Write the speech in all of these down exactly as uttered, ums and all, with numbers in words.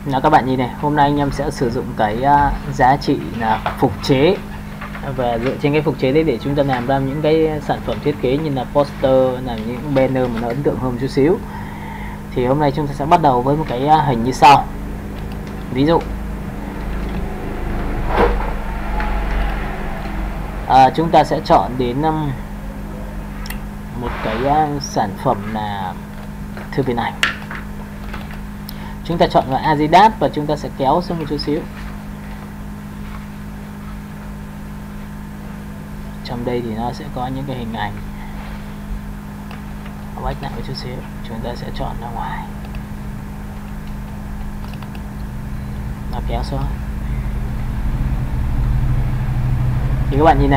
Là các bạn nhìn này, hôm nay anh em sẽ sử dụng cái uh, giá trị là phục chế, và dựa trên cái phục chế đấy để chúng ta làm ra những cái sản phẩm thiết kế như là poster, là những banner mà nó ấn tượng hơn một chút xíu. Thì hôm nay chúng ta sẽ bắt đầu với một cái uh, hình như sau. Ví dụ à, chúng ta sẽ chọn đến um, một cái uh, sản phẩm là thư viện ảnh. Chúng ta chọn vào Adidas và chúng ta sẽ kéo xuống một chút xíu. Trong đây thì nó sẽ có những cái hình ảnh. Bách lại một chút xíu, chúng ta sẽ chọn ra ngoài. Nó kéo xuống. Thì các bạn nhìn này.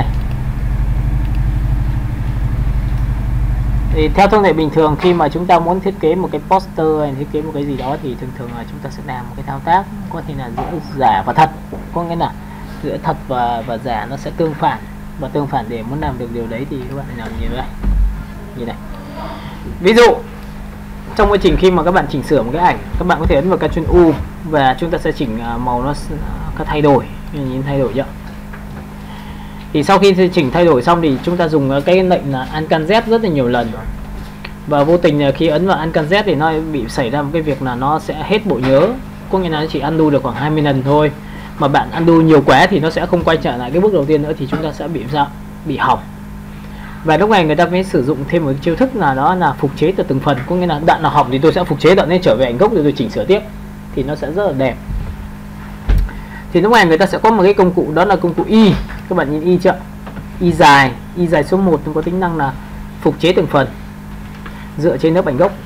Thì theo thông lệ bình thường, khi mà chúng ta muốn thiết kế một cái poster hay thiết kế một cái gì đó thì thường thường là chúng ta sẽ làm một cái thao tác có thể là giữa giả và thật, có nghĩa là giữa thật và và giả nó sẽ tương phản, và tương phản để muốn làm được điều đấy thì các bạn làm như vậy, như này. Ví dụ trong quá trình khi mà các bạn chỉnh sửa một cái ảnh, các bạn có thể ấn vào Ctrl U và chúng ta sẽ chỉnh màu nó có thay đổi, nhìn thay đổi chưa? Thì sau khi chỉnh thay đổi xong thì chúng ta dùng cái lệnh là Alt Z rất là nhiều lần, và vô tình là khi ấn vào Alt Z thì nó bị xảy ra một cái việc là nó sẽ hết bộ nhớ, có nghĩa là nó chỉ undo được khoảng hai mươi lần thôi, mà bạn undo nhiều quá thì nó sẽ không quay trở lại cái bước đầu tiên nữa, thì chúng ta sẽ bị sao? Bị hỏng. Và lúc này người ta mới sử dụng thêm một chiêu thức là đó là phục chế từ từng phần, có nghĩa là đoạn nào hỏng thì tôi sẽ phục chế đoạn nên trở về ảnh gốc rồi tôi chỉnh sửa tiếp, thì nó sẽ rất là đẹp. Thì lúc này người ta sẽ có một cái công cụ, đó là công cụ Y. Các bạn nhìn Y chưa? Y dài, Y dài số một có tính năng là phục chế từng phần dựa trên lớp ảnh gốc.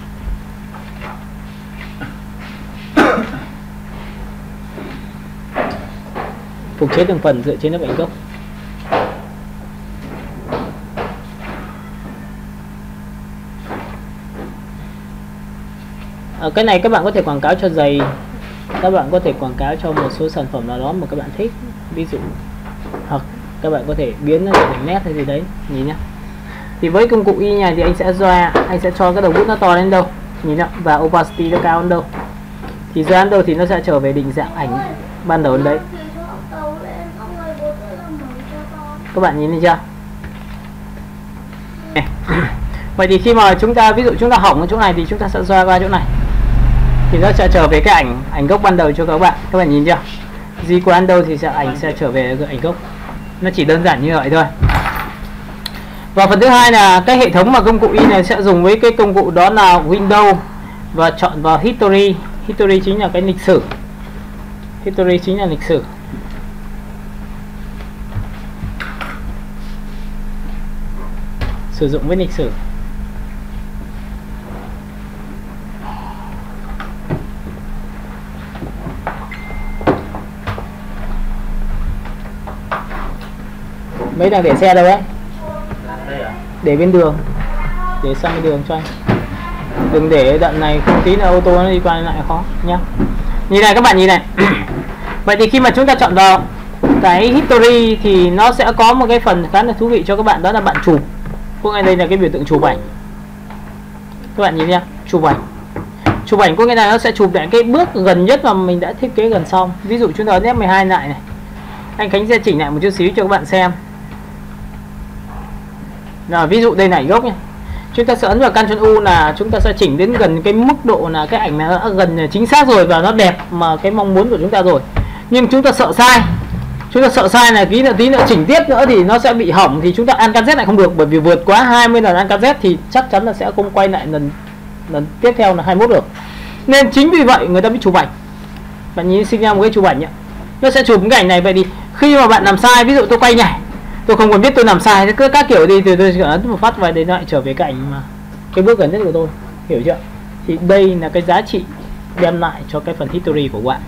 Phục chế từng phần dựa trên lớp ảnh gốc. Ở cái này các bạn có thể quảng cáo cho giày, các bạn có thể quảng cáo cho một số sản phẩm nào đó mà các bạn thích, ví dụ, hoặc các bạn có thể biến nó thành nét hay gì đấy, nhìn nhá. Thì với công cụ Y này thì anh sẽ ra, anh sẽ cho cái đầu bút nó to lên đâu, nhìn nhá, và opacity nó cao hơn đâu, thì ra đến đâu thì nó sẽ trở về định dạng ảnh ban đầu đấy. Các bạn nhìn thấy chưa? Vậy thì khi mà chúng ta ví dụ chúng ta hỏng ở chỗ này thì chúng ta sẽ xoa qua chỗ này, thì nó sẽ trở về cái ảnh ảnh gốc ban đầu cho các bạn. Các bạn nhìn chưa? Di qua đến đâu thì sẽ ảnh sẽ trở về cái ảnh gốc. Nó chỉ đơn giản như vậy thôi. Và phần thứ hai là cái hệ thống mà công cụ Y này sẽ dùng với cái công cụ đó là Windows, và chọn vào History. History chính là cái lịch sử. History chính là lịch sử. Sử dụng với lịch sử. Mấy đang để xe đâu ấy? Để bên đường. Để sang bên đường cho anh. Đừng để đoạn này không tí là ô tô nó đi qua lại khó nhá. Nhìn này các bạn nhìn này. Vậy thì khi mà chúng ta chọn vào cái History thì nó sẽ có một cái phần khá là thú vị cho các bạn, đó là bạn chụp. Có nghĩa đây là cái biểu tượng chụp ảnh. Các bạn nhìn nha, chụp ảnh. Chụp ảnh có nghĩa là nó sẽ chụp lại cái bước gần nhất mà mình đã thiết kế gần xong. Ví dụ chúng ta ấn F mười hai lại này. Anh Khánh sẽ chỉnh lại một chút xíu cho các bạn xem. Nào, ví dụ đây là ảnh gốc nhé. Chúng ta sẽ ấn vào Ctrl U là chúng ta sẽ chỉnh đến gần cái mức độ là cái ảnh này nó đã gần chính xác rồi và nó đẹp mà cái mong muốn của chúng ta rồi. Nhưng chúng ta sợ sai. Chúng ta sợ sai là tí nữa tí nữa chỉnh tiếp nữa thì nó sẽ bị hỏng, thì chúng ta Alt Z lại không được, bởi vì vượt quá hai mươi lần Alt Z thì chắc chắn là sẽ không quay lại lần lần tiếp theo là hai mươi mốt được. Nên chính vì vậy người ta mới chụp ảnh. Bạn nhìn sinh ra một cái chụp ảnh nhá. Nó sẽ chụp cái ảnh này. Vậy thì khi mà bạn làm sai, ví dụ tôi quay nhảy, tôi không còn biết tôi làm sai, cứ các kiểu đi thì tôi chỉ ấn một phát và để lại trở về cái ảnh mà cái bước gần nhất của tôi, hiểu chưa? Thì đây là cái giá trị đem lại cho cái phần History của bạn.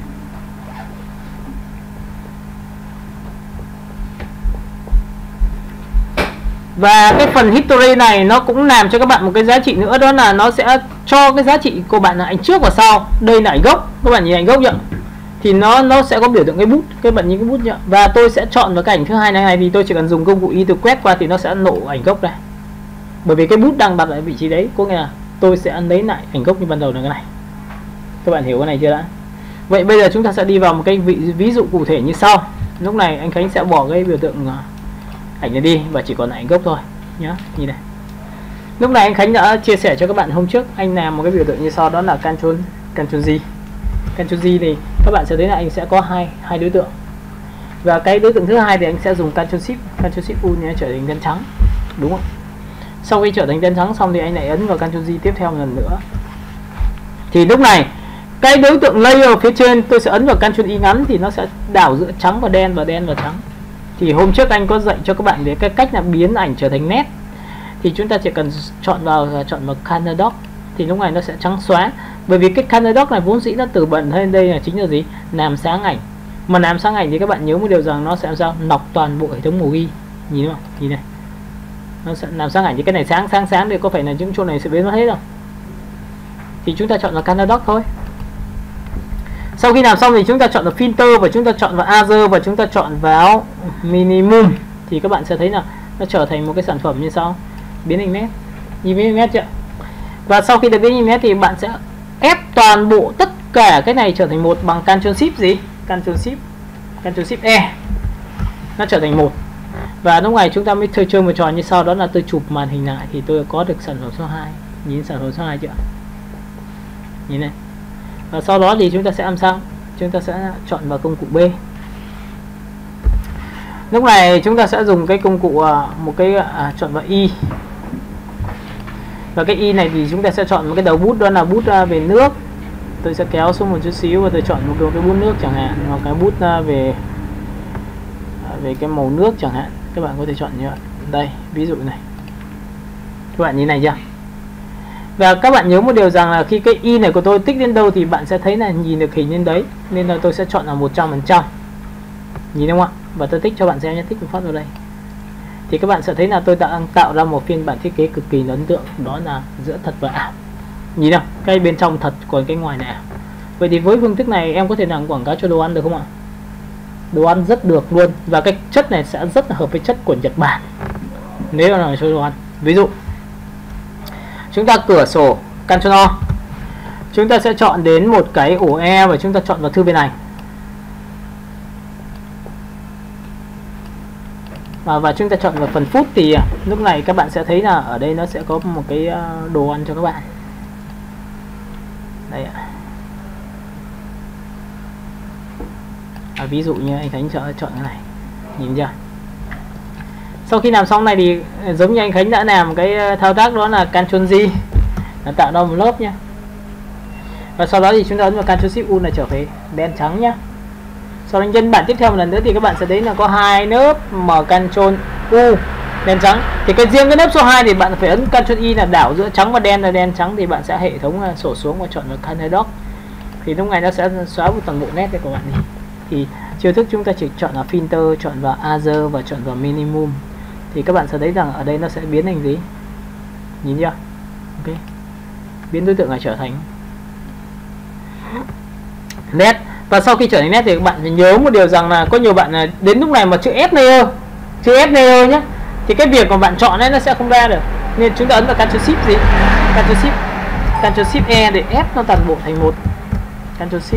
Và cái phần History này nó cũng làm cho các bạn một cái giá trị nữa, đó là nó sẽ cho cái giá trị của bạn là ảnh trước và sau. Đây là ảnh gốc, các bạn nhìn ảnh gốc chưa? Thì nó nó sẽ có biểu tượng cái bút, các bạn nhìn cái bút nhá. Và tôi sẽ chọn vào cái ảnh thứ hai này, này thì tôi chỉ cần dùng công cụ Y tôi quét qua thì nó sẽ nổ ảnh gốc này. Bởi vì cái bút đang đặt ở vị trí đấy, có nghĩa là tôi sẽ lấy lại ảnh gốc như ban đầu là cái này. Các bạn hiểu cái này chưa đã? Vậy bây giờ chúng ta sẽ đi vào một cái ví, ví dụ cụ thể như sau. Lúc này anh Khánh sẽ bỏ cái biểu tượng ảnh này đi và chỉ còn lại ảnh gốc thôi nhá. Nhìn này. Lúc này anh Khánh đã chia sẻ cho các bạn hôm trước, anh làm một cái biểu tượng như sau, đó là Ctrl Ctrl Z. Ctrl Z thì các bạn sẽ thấy là anh sẽ có hai hai đối tượng. Và cái đối tượng thứ hai thì anh sẽ dùng Ctrl Shift, Ctrl Shift U để trở thành đen trắng. Đúng không? Sau khi trở thành đen trắng xong thì anh lại ấn vào Ctrl Z tiếp theo một lần nữa. Thì lúc này cái đối tượng layer phía trên tôi sẽ ấn vào Ctrl Y ngắn thì nó sẽ đảo giữa trắng và đen và đen và trắng. Thì hôm trước anh có dạy cho các bạn về cái cách là biến ảnh trở thành nét. Thì chúng ta chỉ cần chọn vào chọn vào Color Dock thì lúc này nó sẽ trắng xóa. Bởi vì cái Color Dock này vốn dĩ nó từ bẩn hơn, đây là chính là gì? Làm sáng ảnh. Mà làm sáng ảnh thì các bạn nhớ một điều rằng nó sẽ làm sao? Nọc toàn bộ hệ thống màu ghi. Nhìn không? Nhìn này. Nó sẽ làm sáng ảnh thì cái này sáng sáng sáng thì có phải là những chỗ này sẽ biến mất hết không? Thì chúng ta chọn vào Color Dock thôi. Sau khi làm xong thì chúng ta chọn vào filter và chúng ta chọn vào Other và chúng ta chọn vào minimum thì các bạn sẽ thấy là nó trở thành một cái sản phẩm như sau, biến hình nét. Nhìn biến hình nét chưa? Và sau khi được biến hình nét thì bạn sẽ ép toàn bộ tất cả cái này trở thành một bằng Ctrl Shift gì? Ctrl Shift, Ctrl Shift E. Nó trở thành một. Và lúc này chúng ta mới chơi chơi một trò như sau, đó là tôi chụp màn hình lại thì tôi có được sản phẩm số hai. Nhìn sản phẩm số hai chưa? Nhìn này. Và sau đó thì chúng ta sẽ làm sao? Chúng ta sẽ chọn vào công cụ B. Lúc này chúng ta sẽ dùng cái công cụ một cái à, chọn vào Y. Và cái Y này thì chúng ta sẽ chọn một cái đầu bút, đó là bút về nước. Tôi sẽ kéo xuống một chút xíu và tôi chọn một cái, cái bút nước chẳng hạn, hoặc cái bút về về cái màu nước chẳng hạn. Các bạn có thể chọn như vậy. Đây, ví dụ này. Các bạn nhìn này chưa? Và các bạn nhớ một điều rằng là khi cái Y này của tôi tích đến đâu thì bạn sẽ thấy là nhìn được hình lên đấy. Nên là tôi sẽ chọn là một trăm phần trăm. Nhìn đúng không ạ? Và tôi tích cho bạn xem nhé, tích một phát vào đây. Thì các bạn sẽ thấy là tôi đã tạo ra một phiên bản thiết kế cực kỳ ấn tượng, đó là giữa thật và ảo. Nhìn nào, cái bên trong thật còn cái ngoài này ảo. Vậy thì với phương thức này em có thể làm quảng cáo cho đồ ăn được không ạ? Đồ ăn rất được luôn. Và cái chất này sẽ rất là hợp với chất của Nhật Bản nếu là cho đồ ăn. Ví dụ chúng ta cửa sổ Ctrl O, chúng ta sẽ chọn đến một cái ổ E và chúng ta chọn vào thư bên này. Và, và chúng ta chọn vào phần food thì lúc này các bạn sẽ thấy là ở đây nó sẽ có một cái đồ ăn cho các bạn. Đây ạ. À, ví dụ như anh Khánh chọn, chọn cái này. Nhìn chưa? Sau khi làm xong này thì giống như anh Khánh đã làm cái thao tác đó là Ctrl Z, là tạo ra một lớp nhé. Và sau đó thì chúng ta ấn vào Ctrl Shift U là trở về đen trắng nhé. Sau đó nhân bản tiếp theo một lần nữa thì các bạn sẽ thấy là có hai lớp mở Ctrl U đen trắng. Thì cái riêng cái lớp số hai thì bạn phải ấn Ctrl Y là đảo giữa trắng và đen, là đen trắng thì bạn sẽ hệ thống sổ xuống và chọn vào Color Dock. Thì lúc này nó sẽ xóa toàn bộ nét của bạn đi. Thì chiêu thức chúng ta chỉ chọn là filter, chọn vào Other và chọn vào minimum. Thì các bạn sẽ thấy rằng ở đây nó sẽ biến thành gì? Nhìn chưa? Ok. Biến đối tượng này trở thành nét. Và sau khi trở thành nét thì các bạn phải nhớ một điều rằng là có nhiều bạn là đến lúc này mà chữ F layer, chữ F layer nhé, thì cái việc mà bạn chọn ấy nó sẽ không ra được. Nên chúng ta ấn vào Ctrl Shift gì? Ctrl Shift, Ctrl Shift E để ép nó toàn bộ thành một. Ctrl Shift.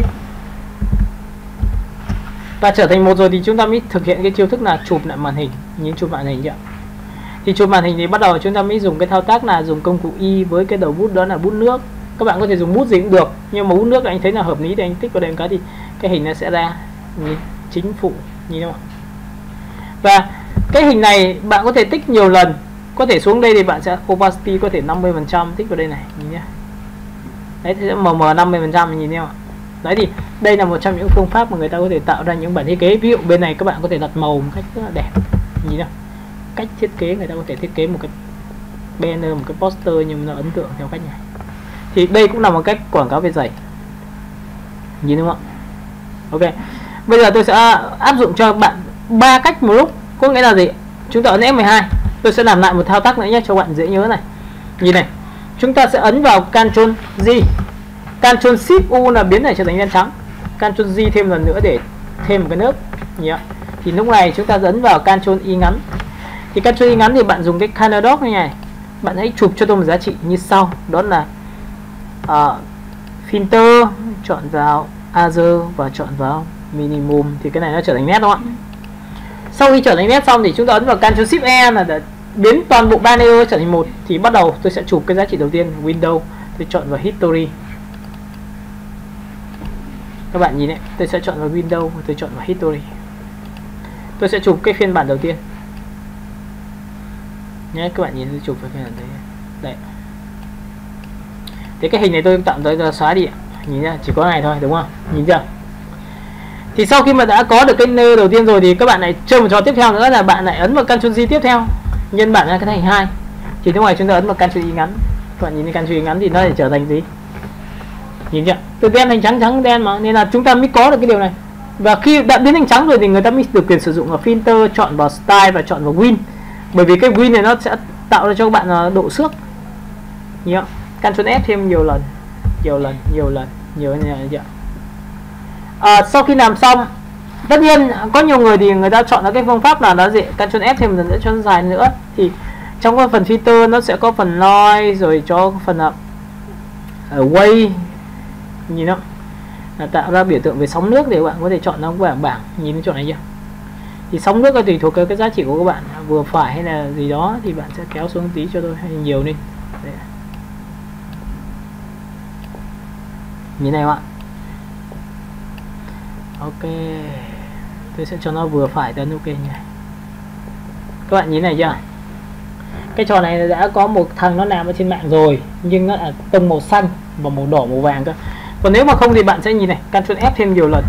Và trở thành một rồi thì chúng ta mới thực hiện cái chiêu thức là chụp lại màn hình. Nhìn chụp màn hình chưa? Thì chụp màn hình thì bắt đầu chúng ta mới dùng cái thao tác là dùng công cụ Y với cái đầu bút đó là bút nước. Các bạn có thể dùng bút gì cũng được, nhưng mà bút nước anh thấy là hợp lý thì anh tích vào đây một cái thì cái hình nó sẽ ra. Nhìn, chính phụ, nhìn không ạ? Và cái hình này bạn có thể tích nhiều lần. Có thể xuống đây thì bạn sẽ opacity có thể năm mươi phần trăm, tích vào đây này, nhìn nhá. Đấy thì sẽ mờ mờ năm mươi phần trăm, nhìn thấy không ạ? Đấy thì đây là một trong những phương pháp mà người ta có thể tạo ra những bản thiết kế. Ví dụ bên này các bạn có thể đặt màu một cách rất là đẹp. Nhìn nào, cách thiết kế người ta có thể thiết kế một cái banner, một cái poster nhưng nó ấn tượng theo cách này. Thì đây cũng là một cách quảng cáo về giày. Nhìn đúng không ạ? Ok. Bây giờ tôi sẽ áp dụng cho bạn ba cách một lúc. Có nghĩa là gì? Chúng ta ấn F mười hai. Tôi sẽ làm lại một thao tác nữa nhé cho bạn dễ nhớ này. Nhìn này. Chúng ta sẽ ấn vào Ctrl Z. Ctrl Shift U là biến này trở thành đen trắng. Ctrl Z thêm lần nữa để thêm một cái lớp. Nhớ. Thì lúc này chúng ta ấn vào Ctrl Y ngắn. Thì Ctrl Y ngắn thì bạn dùng cái Color Dock như này. Bạn hãy chụp cho tôi một giá trị như sau, đó là uh, filter, chọn vào other và chọn vào minimum thì cái này nó trở thành nét, đúng không ạ? Sau khi trở thành nét xong thì chúng ta ấn vào Ctrl Shift E là để biến toàn bộ ba layer trở thành một. Thì bắt đầu tôi sẽ chụp cái giá trị đầu tiên, Window, tôi chọn vào History. Các bạn nhìn đấy, tôi sẽ chọn vào Window, tôi chọn vào History. Tôi sẽ chụp cái phiên bản đầu tiên nhé, các bạn nhìn tôi chụp vào phiên bản đấy. Đây. Thì cái hình này tôi tạm thời xóa đi ạ. Nhìn nhá, chỉ có này thôi, đúng không? Nhìn chưa? Thì sau khi mà đã có được cái layer đầu tiên rồi thì các bạn lại chơi một trò tiếp theo nữa là bạn lại ấn vào Ctrl G tiếp theo, nhân bản ra cái thành hai. Thì lúc này chúng ta ấn vào Ctrl Y ngắn. Các bạn nhìn Ctrl Y ngắn thì nó sẽ trở thành gì? Nhìn chưa? Từ đen thành trắng, trắng đen mà, nên là chúng ta mới có được cái điều này. Và khi đã biến thành trắng rồi thì người ta mới được quyền sử dụng vào filter, chọn vào style và chọn vào win. Bởi vì cái win này nó sẽ tạo ra cho các bạn độ xước. Nhìn không? Ctrl F thêm nhiều lần, nhiều lần, nhiều lần, nhiều như này chưa? À, sau khi làm xong, tất nhiên có nhiều người thì người ta chọn là cái phương pháp là nó gì? Ctrl F thêm một lần nữa cho nó dài nữa. Thì trong cái phần filter nó sẽ có phần noise, rồi cho phần ở uh, way, nhìn không? Là tạo ra biểu tượng về sóng nước để các bạn có thể chọn nó bảng bảng. Nhìn cái chỗ này chưa? Thì sóng nước là tùy thuộc cái giá trị của các bạn, vừa phải hay là gì đó thì bạn sẽ kéo xuống tí cho tôi hay nhiều lên. Đấy. Như này các bạn. Ok, tôi sẽ cho nó vừa phải đến ok nhỉ. Các bạn nhìn này chưa? Cái trò này đã có một thằng nó làm ở trên mạng rồi, nhưng nó là tông màu xanh và màu đỏ màu vàng cơ. Còn nếu mà không thì bạn sẽ nhìn này, Ctrl F thêm nhiều lần.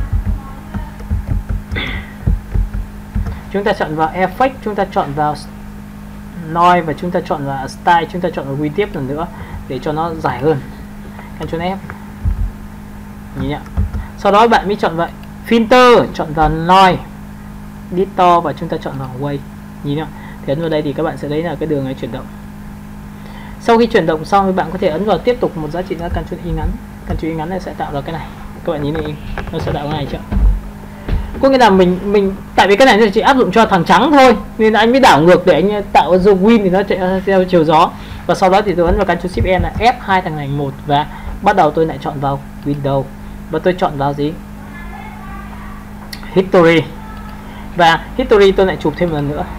Chúng ta chọn vào Effect, chúng ta chọn vào Noise và chúng ta chọn vào Style, chúng ta chọn vào Win tiếp lần nữa để cho nó dài hơn. Ctrl F. Nhìn nhá. Sau đó bạn mới chọn vậy Filter, chọn vào Noise, Distort và chúng ta chọn vào Way. Nhìn nhá. Thì ấn vào đây thì các bạn sẽ thấy là cái đường này chuyển động. Sau khi chuyển động xong thì bạn có thể ấn vào tiếp tục một giá trị nữa, Ctrl Y ngắn. Ctrl Y ngắn này sẽ tạo ra cái này. Các bạn nhìn này, nó sẽ tạo cái này chưa? Có nghĩa là mình mình tại vì cái này chỉ áp dụng cho thằng trắng thôi, nên là anh mới đảo ngược để anh tạo ra win thì nó chạy theo chiều gió. Và sau đó thì tôi ấn vào Ctrl Shift N là ép hai thằng này một và bắt đầu tôi lại chọn vào Window và tôi chọn vào gì? History. Và History tôi lại chụp thêm một lần nữa.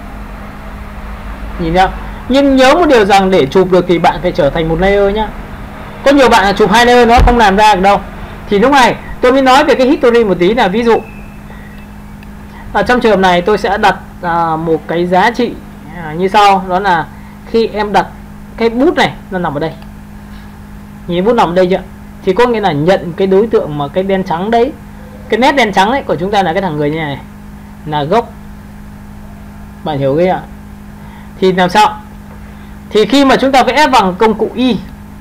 Nhìn nhá. Nhưng nhớ một điều rằng để chụp được thì bạn phải trở thành một layer nhá. Có nhiều bạn là chụp hai layer nó không làm ra được đâu. Thì lúc này tôi mới nói về cái history một tí, là ví dụ ở trong trường hợp này tôi sẽ đặt à, một cái giá trị à, như sau, đó là khi em đặt cái bút này nó nằm ở đây, nhìn bút nằm ở đây chưa, thì có nghĩa là nhận cái đối tượng mà cái đen trắng đấy, cái nét đen trắng đấy của chúng ta là cái thằng người như này là gốc. Bạn hiểu cái ạ? Thì làm sao? Thì khi mà chúng ta vẽ bằng công cụ Y,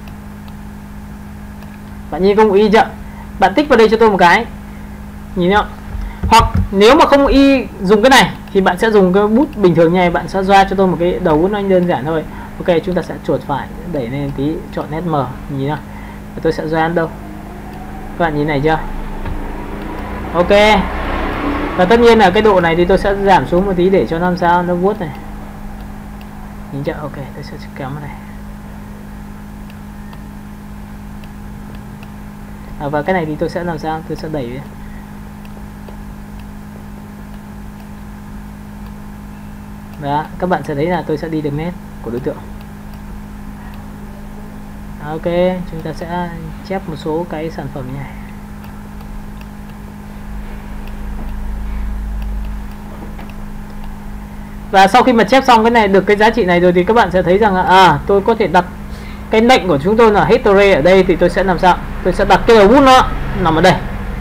bạn nhìn công cụ Y chưa? Bạn tích vào đây cho tôi một cái, nhìn không? Hoặc nếu mà không Y dùng cái này thì bạn sẽ dùng cái bút bình thường như này, bạn sẽ ra cho tôi một cái đầu bút nó đơn giản thôi. Ok, chúng ta sẽ chuột phải đẩy lên tí, chọn nét mờ, nhìn nào. Tôi sẽ ra đâu? Các bạn nhìn này chưa? Ok. Và tất nhiên là cái độ này thì tôi sẽ giảm xuống một tí để cho làm sao nó vuốt này. Nhìn chưa? Ok, tôi sẽ kéo vào này. À, và cái này thì tôi sẽ làm sao? Tôi sẽ đẩy đi. Đó, các bạn sẽ thấy là tôi sẽ đi được nét của đối tượng. Ok, chúng ta sẽ chép một số cái sản phẩm như này. Và sau khi mà chép xong cái này được cái giá trị này rồi thì các bạn sẽ thấy rằng là à, tôi có thể đặt cái lệnh của chúng tôi là history ở đây, thì tôi sẽ làm sao? Tôi sẽ đặt cái đầu bút nó nằm ở đây.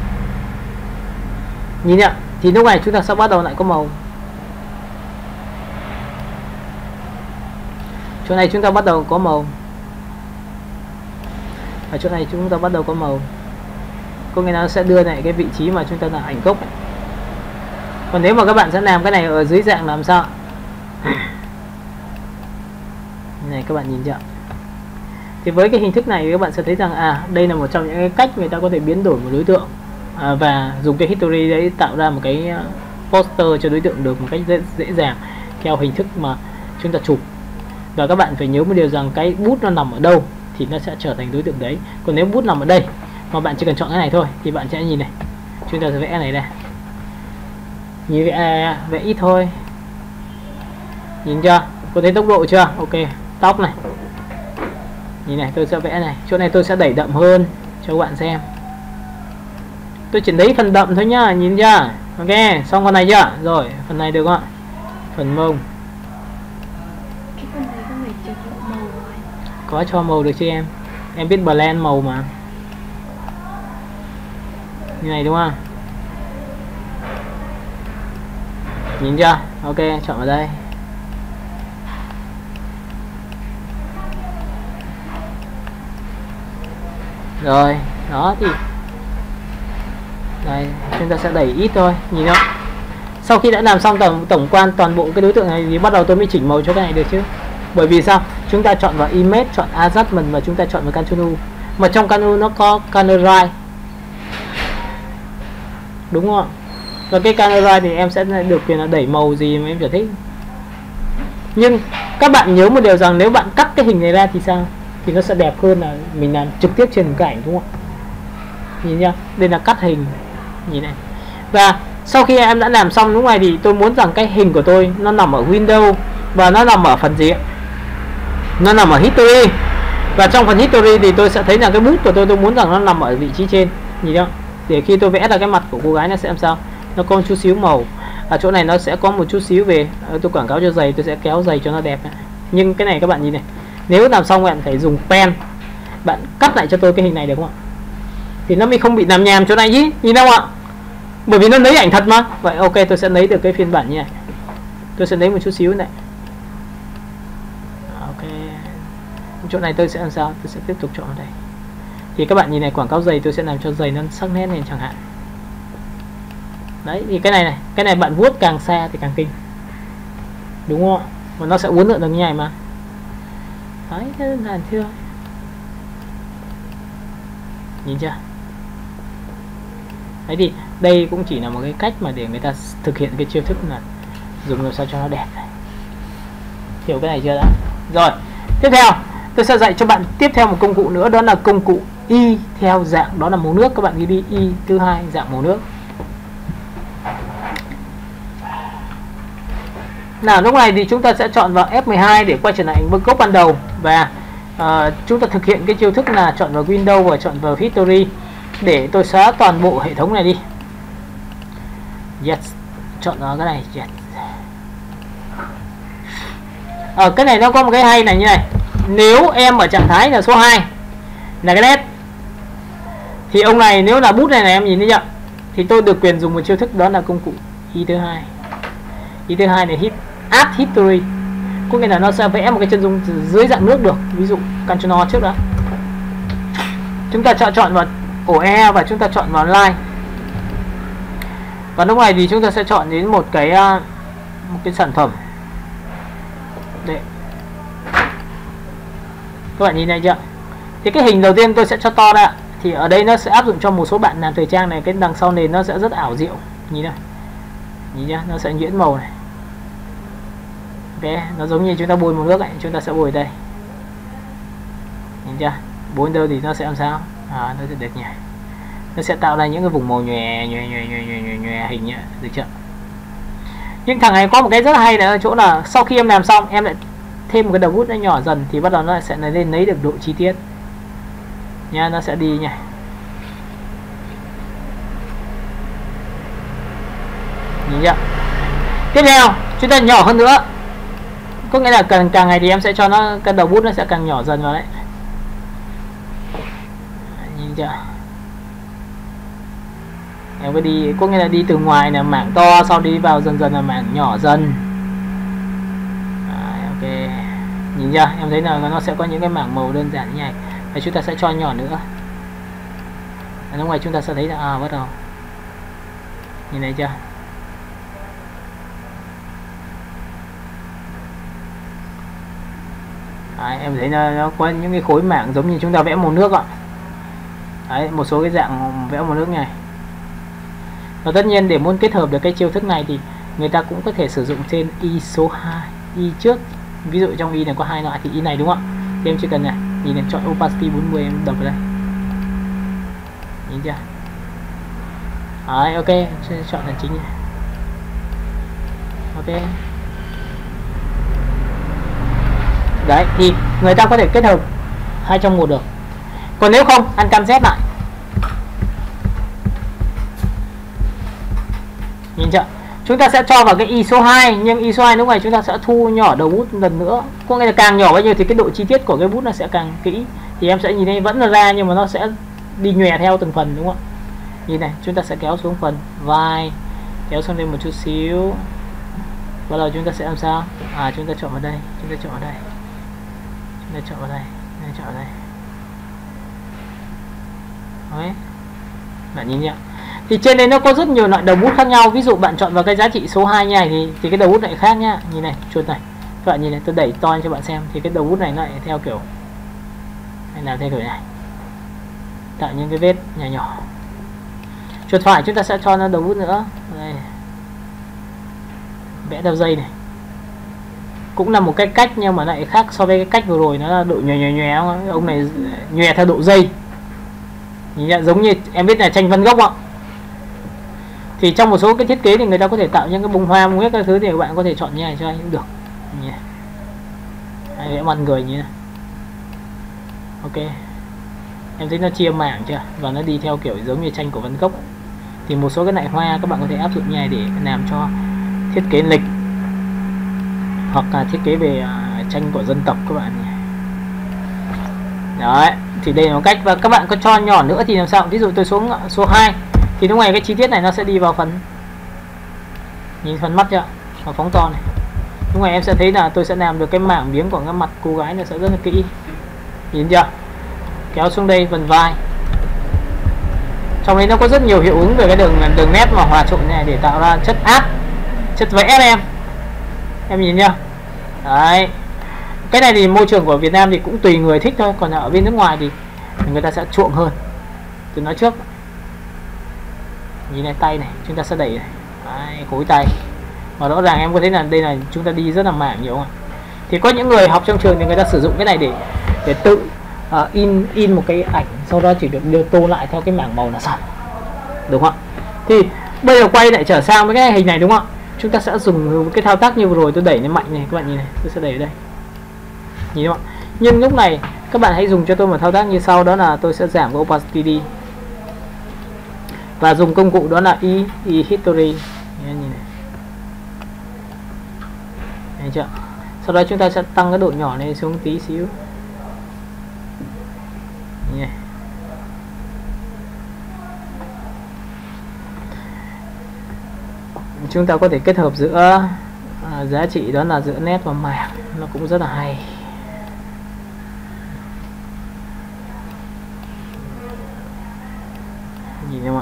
Nhìn ạ, thì lúc này chúng ta sẽ bắt đầu lại có màu. Chỗ này chúng ta bắt đầu có màu. Ở chỗ này chúng ta bắt đầu có màu. Có nghĩa là nó sẽ đưa lại cái vị trí mà chúng ta là ảnh gốc ấy. Còn nếu mà các bạn sẽ làm cái này ở dưới dạng làm sao? Này các bạn nhìn chưa? Thì với cái hình thức này các bạn sẽ thấy rằng à, đây là một trong những cái cách người ta có thể biến đổi một đối tượng à, và dùng cái history đấy tạo ra một cái poster cho đối tượng được một cách dễ, dễ dàng theo hình thức mà chúng ta chụp. Và các bạn phải nhớ một điều rằng cái bút nó nằm ở đâu thì nó sẽ trở thành đối tượng đấy. Còn nếu bút nằm ở đây mà bạn chỉ cần chọn cái này thôi thì bạn sẽ nhìn này, chúng ta sẽ vẽ này đây, nhìn vẽ vẽ ít thôi, nhìn chưa, có thấy tốc độ chưa? Ok, tóc này, nhìn này, tôi sẽ vẽ này, chỗ này tôi sẽ đẩy đậm hơn cho các bạn xem, tôi chỉ lấy phần đậm thôi nhá, nhìn chưa? Ok, xong con này chưa? Rồi, phần này được không ạ? Phần mông Cái phần này có phải chọn màu rồi. có cho màu được chứ em? Em biết blend màu mà. Như này đúng không? Nhìn chưa? Ok, chọn vào đây. Rồi, đó thì đây, chúng ta sẽ đẩy ít thôi, nhìn không? Sau khi đã làm xong tổng tổng quan toàn bộ cái đối tượng này thì bắt đầu tôi mới chỉnh màu cho cái này được chứ. Bởi vì sao? Chúng ta chọn vào image, chọn adjustment và chúng ta chọn vào Ctrl. Mà trong Ctrl nó có color right. Đúng không? Và cái color right thì em sẽ được quyền là đẩy màu gì mà em trở thích. Nhưng các bạn nhớ một điều rằng nếu bạn cắt cái hình này ra thì sao? Thì nó sẽ đẹp hơn là mình làm trực tiếp trên cái ảnh, đúng không? Nhìn nhá, đây là cắt hình. Nhìn này. Và sau khi em đã làm xong lúc này thì tôi muốn rằng cái hình của tôi nó nằm ở Windows và nó nằm ở phần gì ạ? Nó nằm ở History. Và trong phần History thì tôi sẽ thấy là cái bút của tôi tôi muốn rằng nó nằm ở vị trí trên. Nhìn không? Để khi tôi vẽ ra cái mặt của cô gái nó sẽ làm sao? Nó có một chút xíu màu. Ở chỗ này nó sẽ có một chút xíu về, tôi quảng cáo cho giày, tôi sẽ kéo giày cho nó đẹp. Nhưng cái này các bạn nhìn này, nếu làm xong bạn phải dùng pen, bạn cắt lại cho tôi cái hình này được không ạ? Thì nó mới không bị làm nhàm chỗ này chứ, nhìn đâu ạ? Bởi vì nó lấy ảnh thật mà. Vậy ok, tôi sẽ lấy được cái phiên bản như này. Tôi sẽ lấy một chút xíu này. Ok. Chỗ này tôi sẽ làm sao? Tôi sẽ tiếp tục chọn ở đây. Thì các bạn nhìn này, quảng cáo giày tôi sẽ làm cho giày nó sắc nét lên chẳng hạn. Đấy, thì cái này này, cái này bạn vuốt càng xa thì càng kinh. Đúng không ạ? Mà nó sẽ uốn lượn được như này mà. Đấy, thế là chưa? Nhìn chưa? Đấy thì đây cũng chỉ là một cái cách mà để người ta thực hiện cái chiêu thức là dùng làm sao cho nó đẹp này. Hiểu cái này chưa đã? Rồi, tiếp theo tôi sẽ dạy cho bạn tiếp theo một công cụ nữa, đó là công cụ y theo dạng, đó là màu nước. Các bạn ghi đi y thứ hai dạng màu nước. Nào, lúc này thì chúng ta sẽ chọn vào F mười hai để quay trở lại với gốc ban đầu, và uh, chúng ta thực hiện cái chiêu thức là chọn vào Windows và chọn vào History. Để tôi xóa toàn bộ hệ thống này đi. Yes, chọn vào cái này. Yes. Ở cái này nó có một cái hay này như này. Nếu em ở trạng thái là số hai là cái led, thì ông này nếu là bút này này em nhìn thấy chưa? Thì tôi được quyền dùng một chiêu thức, đó là công cụ y thứ hai. Y thứ hai này hit add history, có nghĩa là nó sẽ vẽ một cái chân dung dưới dạng nước được. Ví dụ Ctrl trước đó, chúng ta chọn chọn vào ổ E và chúng ta chọn vào line. Và lúc này thì chúng ta sẽ chọn đến một cái một cái sản phẩm. Đấy. Các bạn nhìn này chưa? Thì cái hình đầu tiên tôi sẽ cho to ra. Thì ở đây nó sẽ áp dụng cho một số bạn làm thời trang này, cái đằng sau nền nó sẽ rất ảo diệu. Nhìn này. Nhìn nhá, nó sẽ nhuyễn màu này. Ok, nó giống như chúng ta bôi màu nước ấy, chúng ta sẽ bôi đây. Nhìn chưa? Bôi đâu thì nó sẽ làm sao? À, nó sẽ đẹp nhỉ. Nó sẽ tạo ra những cái vùng màu nhòe nhòe nhòe nhòe nhòe, nhòe, nhòe hình nhá, được chưa? Nhưng thằng này có một cái rất hay là ở chỗ là sau khi em làm xong em lại thêm một cái đầu bút nó nhỏ dần thì bắt đầu nó sẽ lên lấy được độ chi tiết nha, nó sẽ đi nhỉ. Nhìn chưa? Tiếp theo chúng ta nhỏ hơn nữa, có nghĩa là càng càng ngày thì em sẽ cho nó cái đầu bút nó sẽ càng nhỏ dần vào đấy. Nhìn chưa? Em cứ đi, có nghĩa là đi từ ngoài là mảng to, sau đi vào dần dần là mảng nhỏ dần. Đấy, ok. Nhìn chưa? Em thấy là nó sẽ có những cái mảng màu đơn giản như này. Và chúng ta sẽ cho nhỏ nữa. Ở ngoài chúng ta sẽ thấy là à, bắt đầu. Nhìn thấy chưa? Đấy, em thấy nó, nó có những cái khối mảng giống như chúng ta vẽ màu nước ạ. Đấy, một số cái dạng vẽ màu nước này. Và tất nhiên để muốn kết hợp được cái chiêu thức này thì người ta cũng có thể sử dụng trên y số hai, y trước. Ví dụ trong y này có hai loại thì y này đúng không ạ? Thì em chỉ cần này, nhìn này, chọn opacity bốn mươi em đập vào đây. nhìn chưa. Đấy, ok, sẽ chọn là chính này. Ok. Đấy, thì người ta có thể kết hợp hai trong một được. Còn nếu không, ăn cam Z lại. Nhìn chưa? Chúng ta sẽ cho vào cái y số hai, nhưng y số hai lúc này chúng ta sẽ thu nhỏ đầu bút lần nữa. Có nghĩa là càng nhỏ bao nhiêu thì cái độ chi tiết của cái bút nó sẽ càng kỹ. Thì em sẽ nhìn thấy vẫn là ra nhưng mà nó sẽ đi nhòe theo từng phần, đúng không ạ? Nhìn này, chúng ta sẽ kéo xuống phần vai, kéo xuống lên một chút xíu. Bắt đầu chúng ta sẽ làm sao? À, chúng ta chọn vào đây, chúng ta chọn vào đây, chúng ta chọn vào đây, chúng ta chọn vào đây. Đấy, bạn nhìn nhá. Thì trên đây nó có rất nhiều loại đầu bút khác nhau. Ví dụ bạn chọn vào cái giá trị số hai như này thì thì cái đầu bút lại khác nhá. Nhìn này, chuột này. Các bạn nhìn này, tôi đẩy to cho bạn xem thì cái đầu bút này nó lại theo kiểu hay làm theo kiểu này. Tạo những cái vết nhỏ nhỏ. Chuột phải chúng ta sẽ cho nó đầu bút nữa. Đây. Vẽ theo dây này. Cũng là một cái cách nhưng mà lại khác so với cái cách vừa rồi, nó là độ nhòe nhòe nhòe. Ông này nhòe theo độ dây. Nhìn nhận giống như em biết là tranh Van Gogh ạ. Thì trong một số cái thiết kế thì người ta có thể tạo những cái bông hoa bông huyết các thứ thì các bạn có thể chọn như này cho anh cũng được. Nhìn này. Hay vẽ mặt người như này. Ok. Em thấy nó chia mảng chưa? Và nó đi theo kiểu giống như tranh của Van Gogh. Thì một số cái loại hoa các bạn có thể áp dụng như này để làm cho thiết kế lịch hoặc là thiết kế về uh, tranh của dân tộc các bạn nhé. Đấy, thì đây là một cách. Và các bạn có cho nhỏ nữa thì làm sao? Ví dụ tôi xuống số hai thì lúc này cái chi tiết này nó sẽ đi vào phần, nhìn phần mắt chưa? Và phóng to này. Lúc này em sẽ thấy là tôi sẽ làm được cái mảng miếng của cái mặt cô gái nó sẽ rất là kỹ. Nhìn chưa? Kéo xuống đây phần vai. Trong đấy nó có rất nhiều hiệu ứng về cái đường đường nét mà hòa trộn này để tạo ra chất áp, chất vẽ em. Em nhìn nhá. Đấy. Cái này thì môi trường của Việt Nam thì cũng tùy người thích thôi, còn ở bên nước ngoài thì người ta sẽ chuộng hơn. Tôi nói trước. Nhìn này, tay này, chúng ta sẽ đẩy này. Đấy, khối tay. Và rõ ràng em có thấy là đây là chúng ta đi rất là mảng nhiều không ạ? Thì có những người học trong trường thì người ta sử dụng cái này để để tự uh, in in một cái ảnh, sau đó chỉ được đưa tô lại theo cái mảng màu là xong. Đúng không ạ? Thì bây giờ quay lại trở sang với cái hình này, đúng không ạ? Chúng ta sẽ dùng cái thao tác như vừa rồi, tôi đẩy lên mạnh này, các bạn nhìn này, tôi sẽ đẩy ở đây. Nhìn không ạ? Nhưng lúc này các bạn hãy dùng cho tôi một thao tác như sau, đó là tôi sẽ giảm cái opacity đi. Và dùng công cụ đó là E, E History. Nhìn này. Thấy chưa? Sau đó chúng ta sẽ tăng cái độ nhỏ này xuống tí xíu. Nhìn này. Chúng ta có thể kết hợp giữa à, giá trị đó là giữa nét và mảng, nó cũng rất là hay. Nhìn không ạ?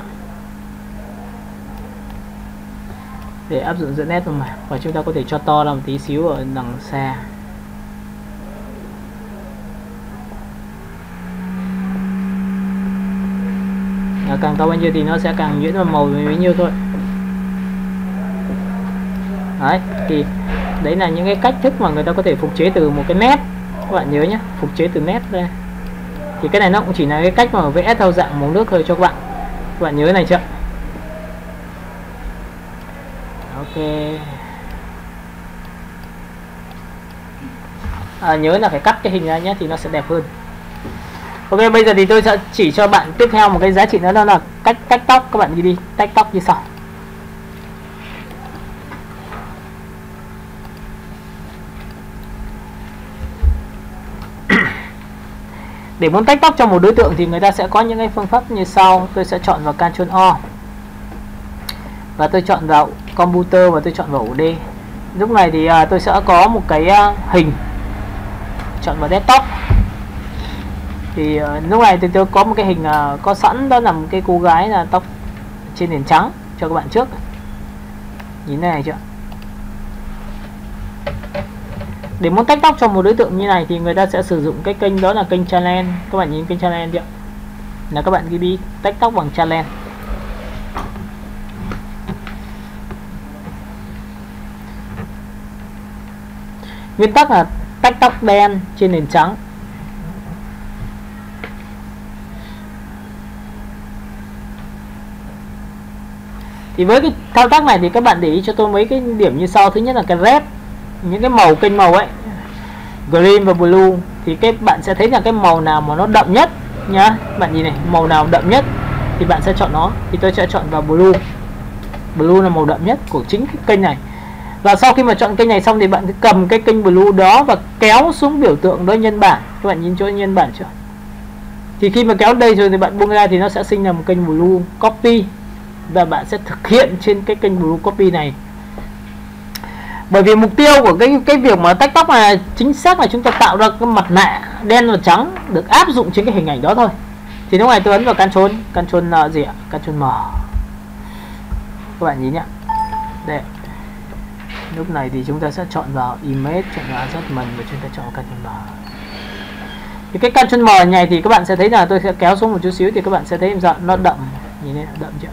Để áp dụng giữa nét và mảng, và chúng ta có thể cho to ra một tí xíu ở đằng xa. À, càng to bao nhiêu thì nó sẽ càng nhuyễn và màu bấy nhiêu thôi. Đấy, thì đấy là những cái cách thức mà người ta có thể phục chế từ một cái nét. Các bạn nhớ nhé, phục chế từ nét ra. Thì cái này nó cũng chỉ là cái cách mà vẽ theo dạng màu nước thôi cho các bạn. Các bạn nhớ này chưa? Ok. À, nhớ là phải cắt cái hình ra nhé thì nó sẽ đẹp hơn. Ok, bây giờ thì tôi sẽ chỉ cho bạn tiếp theo một cái giá trị nữa, đó là cách cách tóc. Các bạn ghi đi, tách tóc như sau. Để muốn tách tóc cho một đối tượng thì người ta sẽ có những cái phương pháp như sau. Tôi sẽ chọn vào Ctrl O và tôi chọn vào Computer và tôi chọn vào ổ D. Lúc này thì à, tôi sẽ có một cái à, hình, chọn vào Desktop. Thì à, lúc này thì tôi có một cái hình à, có sẵn, đó là một cái cô gái là tóc trên nền trắng cho các bạn trước. Nhìn này chưa? Để muốn tách tóc cho một đối tượng như này thì người ta sẽ sử dụng cái kênh đó là kênh Challenge. Các bạn nhìn kênh Challenge chưa? Là các bạn ghi đi tách tóc bằng Challenge. Nguyên tắc là tách tóc đen trên nền trắng. Thì với cái thao tác này thì các bạn để ý cho tôi mấy cái điểm như sau. Thứ nhất là cái red, những cái màu kênh màu ấy, green và blue, thì các bạn sẽ thấy là cái màu nào mà nó đậm nhất nhá. Bạn nhìn này, màu nào đậm nhất thì bạn sẽ chọn nó. Thì tôi sẽ chọn vào blue. Blue là màu đậm nhất của chính cái kênh này. Và sau khi mà chọn kênh này xong thì bạn cứ cầm cái kênh blue đó và kéo xuống biểu tượng đó nhân bản. Các bạn nhìn chỗ nhân bản chưa? Thì khi mà kéo đây rồi thì bạn buông ra thì nó sẽ sinh ra một kênh blue copy, và bạn sẽ thực hiện trên cái kênh blue copy này. Bởi vì mục tiêu của cái cái việc mà tách tóc là chính xác là chúng ta tạo ra cái mặt nạ đen và trắng được áp dụng trên cái hình ảnh đó thôi. Thì lúc này tôi ấn vào Ctrl, Ctrl uh, gì ạ? Ctrl M. Các bạn nhìn nhé. Đây. Lúc này thì chúng ta sẽ chọn vào Image, chọn vào Adjustment và chúng ta chọn Ctrl M. Thì cái Ctrl M này thì các bạn sẽ thấy là tôi sẽ kéo xuống một chút xíu thì các bạn sẽ thấy rằng nó đậm. Nhìn này, đậm chưa?